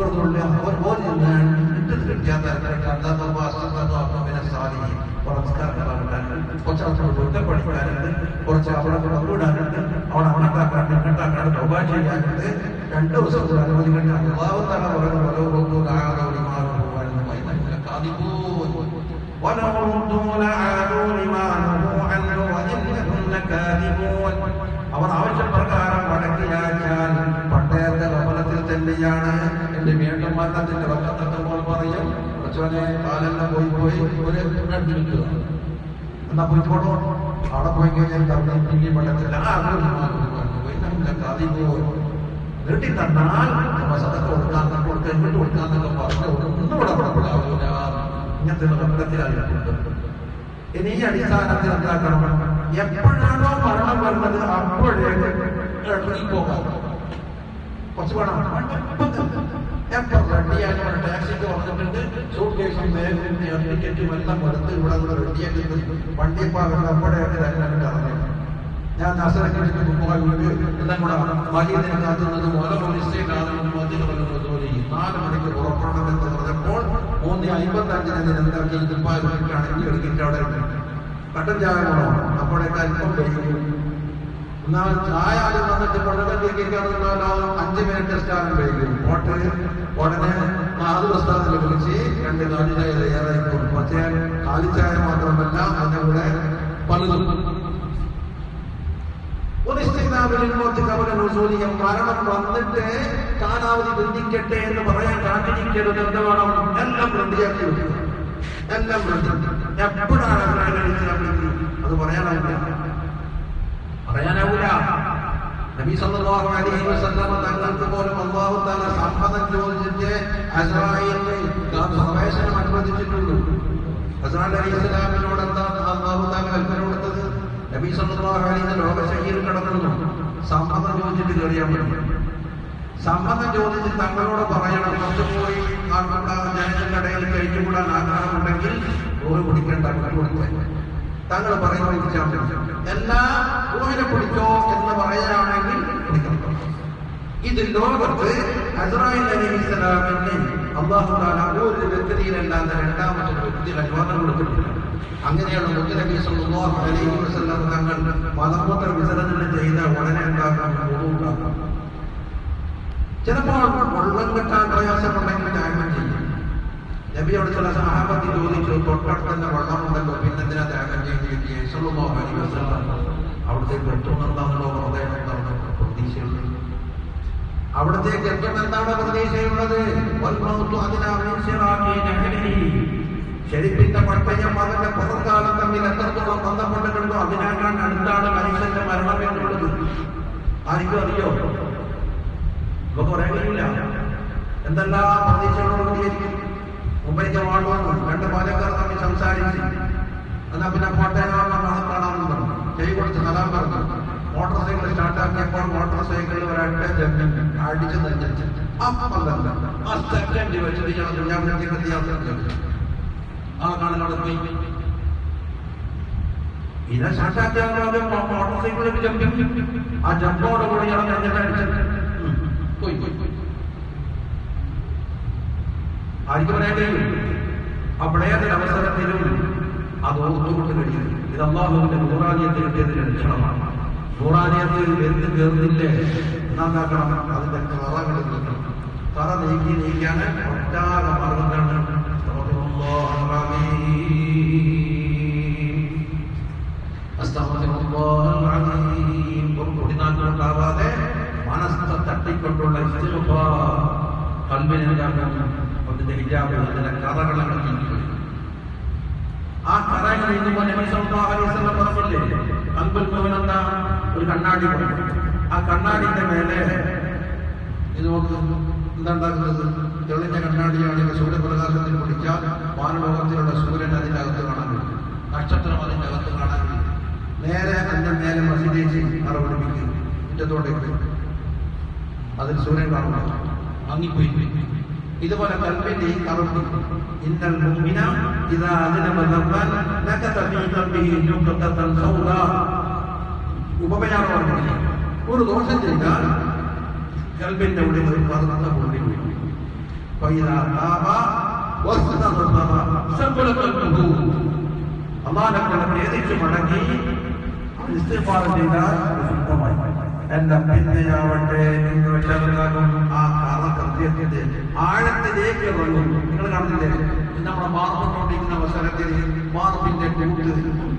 കുറച്ച് പഠിക്കാനുണ്ട്, കുറച്ച് അവിടെ വീടാനുണ്ട്, അവിടെ ഉണ്ടാക്കാനുണ്ട്, ഉണ്ടാക്കാണ്ട് ദൗബാ ചെയ്യാനുണ്ട്. 2 ദിവസം കൂടെ അനുവദിക്കേണ്ട അള്ളാഹുതആല അവർ ആവശ്യപ്രകാരം മടക്കിയാൽ പട്ടയത്തെ കപലത്തിൽ തന്നെയാണ്. എന്റെ മേഘമാറ്റത്തിന്റെ വക്കത്തെത്തുമ്പോൾ പറയും, കുറച്ചോനെ കാലെല്ലാം പോയി ഒരു മിനിറ്റ് എന്നാ പോയിക്കോട്ടോ. അവിടെ പോയി കഴിഞ്ഞാൽ പിന്നെ പട്ടയത്തില്ല നീട്ടി തന്നാൽ വസതൊക്കെ കൊടുക്കാൻ എന്നിട്ട് കൊടുക്കാന്നൊക്കെ പറഞ്ഞു ഒന്നും ഇവിടെ പുറപ്പെടാവൂല. ഇങ്ങനത്തെ ബന്ധത്തിലായിട്ടുണ്ട്. ഇനി ഈ അടിസ്ഥാനത്തിൽ എന്താക്കണം? എപ്പോഴാണോ മരണം വരുന്നത് അപ്പോഴേക്ക് ഇറങ്ങിപ്പോകാം. കുറച്ച് വേണം എപ്പോൾ റെഡിയാക്കി ടാക്സിക്ക് വന്നിട്ടുണ്ട്, സൂട്ട് കേസും ബാഗും ടിക്കറ്റും എല്ലാം എടുത്ത് ഇവിടെ റെഡിയാക്കി വണ്ടിയപ്പാകുന്ന അപ്പോഴേക്ക് ഇറങ്ങി. ഞാൻ അസറക്കിട്ട് എല്ലാം കൂടെ മലീനെ കാത്തുന്നത് ഓരോ പോലീസിലേക്കാണെന്ന് മതിൽ പറയുന്നത് ജോലി 4 മണിക്ക് പുറപ്പെടണമെന്ന് പറഞ്ഞപ്പോൾ 3:55 എന്താക്കി ദുബായിലാണെങ്കിൽ എടുക്കിട്ട് അവിടെ കട്ടൻ ചായ വേണോ? അപ്പോഴേക്ക് അല്പം കഴിക്കും. എന്നാൽ ചായ ആദ്യം വന്നിട്ട് കൊണ്ടല്ലോ 5 മിനിറ്റ് സ്റ്റാൻഡ് കഴിക്കും. ഉടനെ ആദ്യസ്ഥാനത്തിൽ വിളിച്ച് 2 കാലിച്ചായ തയ്യാറായിക്കോളും. പക്ഷേ കാലിച്ചായ മാത്രമല്ല അതിന്റെ കൂടെ പലതും മരണം വന്നിട്ട് കാലാവധി ബന്ധിക്കട്ടെ എന്ന് പറയാൻ കാത്തിരിക്കരുത്. എന്ത് വേണം? എല്ലാം ബന്ധിയാക്കി വെക്കുക. എല്ലാം ബന്ധി എപ്പോഴാണ് അത് പറയാനാവില്ല. നബി സല്ലല്ലാഹു അലൈഹി വസല്ലം തങ്ങൾക്ക് പോലും അല്ലാഹു തആല സമ്മതം ചോദിച്ചിട്ട് അസ്രായീലിനെ പ്രവേശനം അനുവദിച്ചിട്ടുള്ളൂ. അസ്രായീൽ അലൈഹിസ്സലാമിനോട് എന്താ അല്ലാഹു തആല കൽപ്പന കൊടുത്തത്? നബി സല്ലല്ലാഹു അലൈഹി വസല്ലം ലോകശയ്യയിൽ കിടക്കുന്നു. സമ്മതം ചോദിച്ചിട്ട് കയറിയാൻ പറ്റും. സമ്മതം ചോദിച്ച് തങ്ങളോട് പറയണം, കുറച്ച് പോയി ജനങ്ങളുടെ ഇടയിൽ കഴിച്ചുകൂടാൻ ആഗ്രഹമുണ്ടെങ്കിൽ ഓര് കുടിക്കേണ്ട കൊടുക്കാൻ താങ്കൾ പറയുന്നത് കുടിച്ചാൽ പറ്റും. എല്ലാ ഓഹിനെ കുടിച്ചോ എന്ന് പറയുകയാണെങ്കിൽ കുടിക്കണം. ഇത് ലോകത്ത് അസ്രായീൽ അലൈഹിസ്സലാമിന് അല്ലാഹു തആല ഒരു വ്യക്തിയിലല്ലാതെ രണ്ടാമത്തെ വ്യക്തി അനുവാദം കൊടുത്തിട്ടില്ല. അങ്ങനെയാണ് മുത്ത് നബി സല്ലല്ലാഹു അലൈഹി വസല്ലം തങ്ങൾ മലമൂത്ര വിസർജനം ചെയ്ത ഉടനെ ഉണ്ടാക്കാൻ ഉണ്ടാക്കാം. ചിലപ്പോൾ വെള്ളം കിട്ടാൻ പ്രയാസമുണ്ടെങ്കിൽ ത്യാഗം ചെയ്യും. നബിയോട് ചില സഹാബത്ത് ചോദിച്ചു, തൊട്ടടുത്തന്നെ വെള്ളമുണ്ടല്ലോ, പിന്നെന്തിനാ ത്യാഗം ചെയ്തിരിക്കുകയെ? സല്ലല്ലാഹു അലൈഹി വസല്ലം അവിടത്തേക്ക് എത്തുമെന്നാണല്ലോ പ്രതീക്ഷയുള്ളത്. അവിടത്തേക്ക് എത്തുമെന്നാണ് പ്രതീക്ഷയുള്ളത്. ശരീരത്തിന്റെ പട്ടയം അതിന്റെ പുറംകാലം തമ്മിൽ എത്രത്തോളം ബന്ധപ്പെട്ടിട്ടുണ്ടോ അതിനേക്കാൾ അടുത്താണ് മനുഷ്യന്റെ മരണം എന്നുള്ളത്. ആർക്കും അറിയോ? നമുക്ക് പറയാൻ കഴിയില്ല. എന്തെല്ലാം പ്രതീക്ഷകളോട് കൂടിയായിരിക്കും. മുംബൈക്ക് വാടുവാണ് 2 പാലക്കാർ തമ്മിൽ സംസാരിച്ച് എന്നാ പിന്നെ കോട്ടയം കാണാമെന്ന് പറഞ്ഞു. കൈ കൊടുത്ത് സലാം പറഞ്ഞു. മോട്ടോർ സൈക്കിൾ സ്റ്റാർട്ടാക്കിയപ്പോൾ മോട്ടോർ സൈക്കിളിൽ ഒരൊറ്റ അടിച്ചു നിർത്തിച്ച് ആ സെക്കൻഡ് വെച്ചിട്ട് ഞാൻ ആ കാണലോടെ പോയി. ഇത് സ്റ്റാർട്ടാക്കിയാലും മോട്ടോർ സൈക്കിളിൽ ആ ജമ്പോട് കൂടി പോയി ആർക്ക് പറയാൻ കഴിയും? അവിടെ അവസരത്തിലും അത് ഓർത്തുകൊണ്ട് കഴിയും. ഇത് അല്ലാഹുവിന്റെ നൂറാനിയത്ത് കിട്ടിയതിന്റെ ലക്ഷണമാണ്. നൂറാനിയത്ത് എന്ത് കയറുന്നില്ലേ എന്നാക്കണം? അതിന്റെ കറകൾ നീക്കണം. കറ നീക്കാൻ ഒറ്റാകെ മാർഗങ്ങളാണ്. പൊടിനാട്ടുകൊണ്ടാവാതെ മനസ്സ തട്ടിക്കൊണ്ടുള്ള കൽബിനെ അതിന്റെ ഹിജാബ് അതിന്റെ കറകളങ്ങൾ നീക്കും. ആ കറകൾ നീക്കുമ്പോൾ നബി സല്ലല്ലാഹു അലൈഹി വസല്ലം പറഞ്ഞില്ലേ, കൽബുൽ മുഅ്മിൻ എന്ന ഒരു കണ്ണാടി പോലെ. ആ കണ്ണാടിന്റെ മേലെ ഇത് നോക്ക് എന്താണ്ടാക്കുന്നത്? തെളിഞ്ഞ കണ്ണാടിയാണെങ്കിൽ സൂര്യപ്രകാശത്തിൽ പിടിച്ചാൽ വാനലോകത്തിലുള്ള സൂര്യൻ അതിനകത്ത് കാണാൻ പറ്റും. നക്ഷത്രം അതിൻ്റെ അകത്ത് കാണാൻ കഴിയും. നേരെ അതിൻ്റെ മേലെ മസ്ജിദേക്ക് മറപിടിപ്പിക്കും, മുറ്റത്തോട്ടേക്ക്, അതിൽ സൂര്യൻ കാണുന്നു, മങ്ങിപ്പോയി. ഇതുപോലെ കൽബിന്റെ ഈ കറുപ്പ് ഇന്നൽ മുഅ്മിന ഇദാ അദ്നബ ദംബൻ നകത ഫീ ഖൽബിഹി നുഖതൻ സൗദാ. ഉപമയാണ് പറഞ്ഞത്, ഒരു ദോഷം ചെയ്താൽ കൽബിന്റെ ഉള്ളിൽ ഒരു കറുത്ത പുള്ളി വീഴും. ഫഇദാ താബ വസ്തഗ്ഫറ സബല ഖൽബുഹു. അല്ലാഹുവിനെ ഖേദിച്ച് മടങ്ങി ഇസ്തിഗ്ഫാർ ചെയ്താൽ ശുദ്ധമായി. എല്ലാം പിന്നെയാവട്ടെ എന്ന് വെച്ചാലും ആ കൃത്യത്തിന്റെ ആഴത്തിലേക്ക് ഇറങ്ങും. നിങ്ങൾ കാണുന്നില്ലേ, നമ്മുടെ മാർപ്പിട്ടുകൊണ്ടിരിക്കുന്ന അവസരത്തിൽ മാർപ്പിന്റെ കൂട്ട്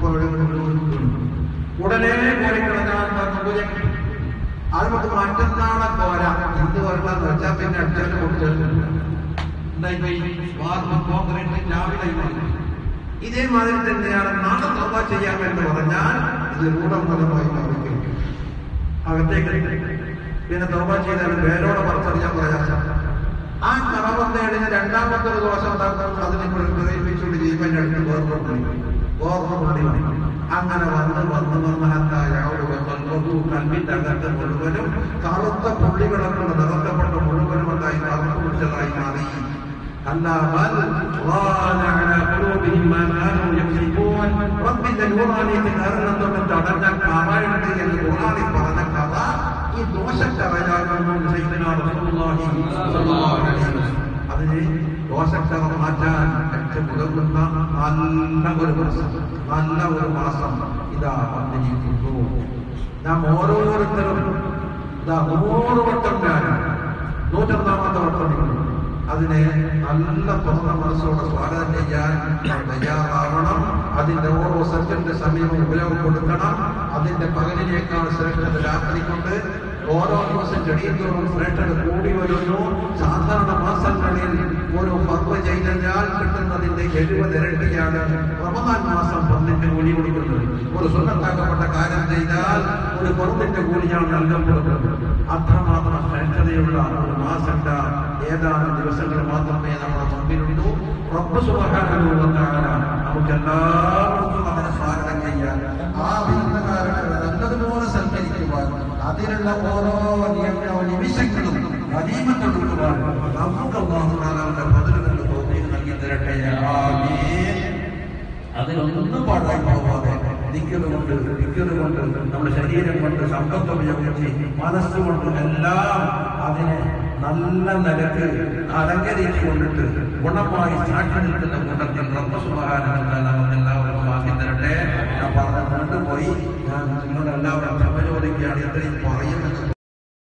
ഉടനെ കോരിക്കളഞ്ഞാൽ അത് നമുക്ക് മറ്റന്നാളെ പോരാ. എന്ത് വരണമെന്ന് വെച്ചാൽ പിന്നെ അടിച്ചാൽ കൊടുത്തില്ല. മാർപ്പ് കോൺക്രീറ്റ് രാവിലെ മാറി. ഇതേമാതിരി തന്നെയാണ് നാളെ തൗബ ചെയ്യാമെന്ന് പറഞ്ഞാൽ ഇത് രൂഢമൂലമായി മാറിക്കും. അകത്തേക്ക് പിന്നെ തൗബ ചെയ്താൽ വേരോടെ പറിച്ചറിയാൻ പ്രയാസം. ആ കറവന്തേടിന് രണ്ടാമത്തെ ഒരു ദോഷം ഉണ്ടാക്കുന്നത് അതിനെ പ്രേരിപ്പിച്ചുകൊണ്ട് ജീവന്റെ അടുത്ത് വേർന്നുകൊണ്ടി അങ്ങനെ വന്ന് കൽവിന്റെ അകത്ത് മുഴുവനും കറുത്ത പുള്ളികളൊക്കെ നിറക്കപ്പെട്ട മുഴുവനും ഉണ്ടായി കറുപ്പ് പിടിച്ചതായി മാറി. റബ്ബിന്റെ നൂറാനിയത്തിൽ കാരണത്തോടെ തടഞ്ഞ കറയുണ്ട് എന്ന് ഖുർആനിൽ പറഞ്ഞ കഥ ഈ ദോഷക്കറയാകുന്നു. അതിന് ദോഷക്കറ മാറ്റാൻ ഉതകുന്ന നല്ല ഒരു മാസം ഇതാ വന്നിരിക്കുന്നു. നാം ഓരോരുത്തരും ഇതാ 100 വട്ടം ഞാൻ 101ാമത്തെ വട്ടം അതിനെ നല്ല തുറന്ന മനസ്സോടെ സ്വാഗതം ചെയ്യാൻ തയ്യാറാവണം. അതിന്റെ ഓരോ സെക്കൻഡ് സമയം ഉപയോഗപ്പെടുത്തണം. അതിന്റെ പകലിനേക്കാൾ ശ്രേഷ്ഠത രാത്രി കൊണ്ട് ഓരോ ദിവസം ചെടിയത്തോറും ശ്രേഷ്ഠത കൂടി വരുന്നു. സാധാരണ മാസങ്ങളിൽ ഒരു ഫർദ് ചെയ്താൽ കിട്ടുന്നതിന്റെ 70 ഇരട്ടിയാണ് റമദാൻ മാസം ഫർദിന്റെ കൂലി കൊടുക്കുന്നത്. ഒരു സുന്നത്താക്കപ്പെട്ട കാര്യം ചെയ്താൽ ഒരു ഫർദിന്റെ കൂലിയാണ് നൽകപ്പെടുന്നത്. അത്രമാത്രം ശ്രേഷ്ഠതയുള്ള ഒരു മാസണ്ട ഏതാനും ദിവസങ്ങൾ മാത്രമേ നമ്മുടെ മുമ്പിലുള്ളൂ. റബ്ബ് സുബ്ഹാനഹു വ തആല നമുക്കെല്ലാവർക്കും അവനെ സ്വാഗതം ചെയ്യാൻ, ആ വിരുന്നുകാരുടെ നല്ലതുപോലെ സൽക്കരിക്കുവാൻ, അതിലുള്ള ഓരോ നിമിഷങ്ങളും ഗനീമത്തെടുക്കുവാൻ നമുക്ക് അല്ലാഹു തആലയുടെ ഫദ്ലുകൊണ്ട് തൗഫീഖ് നൽകി തരട്ടെ. ആമീൻ. അതിലൊന്നും പാഴായി പോവാതെ ദിക്റുകൊണ്ട് നമ്മുടെ ശരീരം കൊണ്ട് സമ്പത്ത് ഉപയോഗിച്ച് മനസ്സുകൊണ്ട് എല്ലാം അതിനെ നല്ല നിലക്ക് അലങ്കരിച്ചു കൊണ്ടിട്ട് ഗുണമായി സാക്ഷി നിൽക്കുന്ന കൂട്ടത്തിൽ റബ്ബ് സുബ്ഹാനഹു വ തആല നമുക്കെല്ലാവർക്കും ആക്കി തരട്ടെ. ഞാൻ പറഞ്ഞുകൊണ്ട് പോയി. ഞാൻ നിങ്ങളെല്ലാവരും ക്ഷമ ചോദിക്കുകയാണ്. ഇത്രയും പറയുന്നത്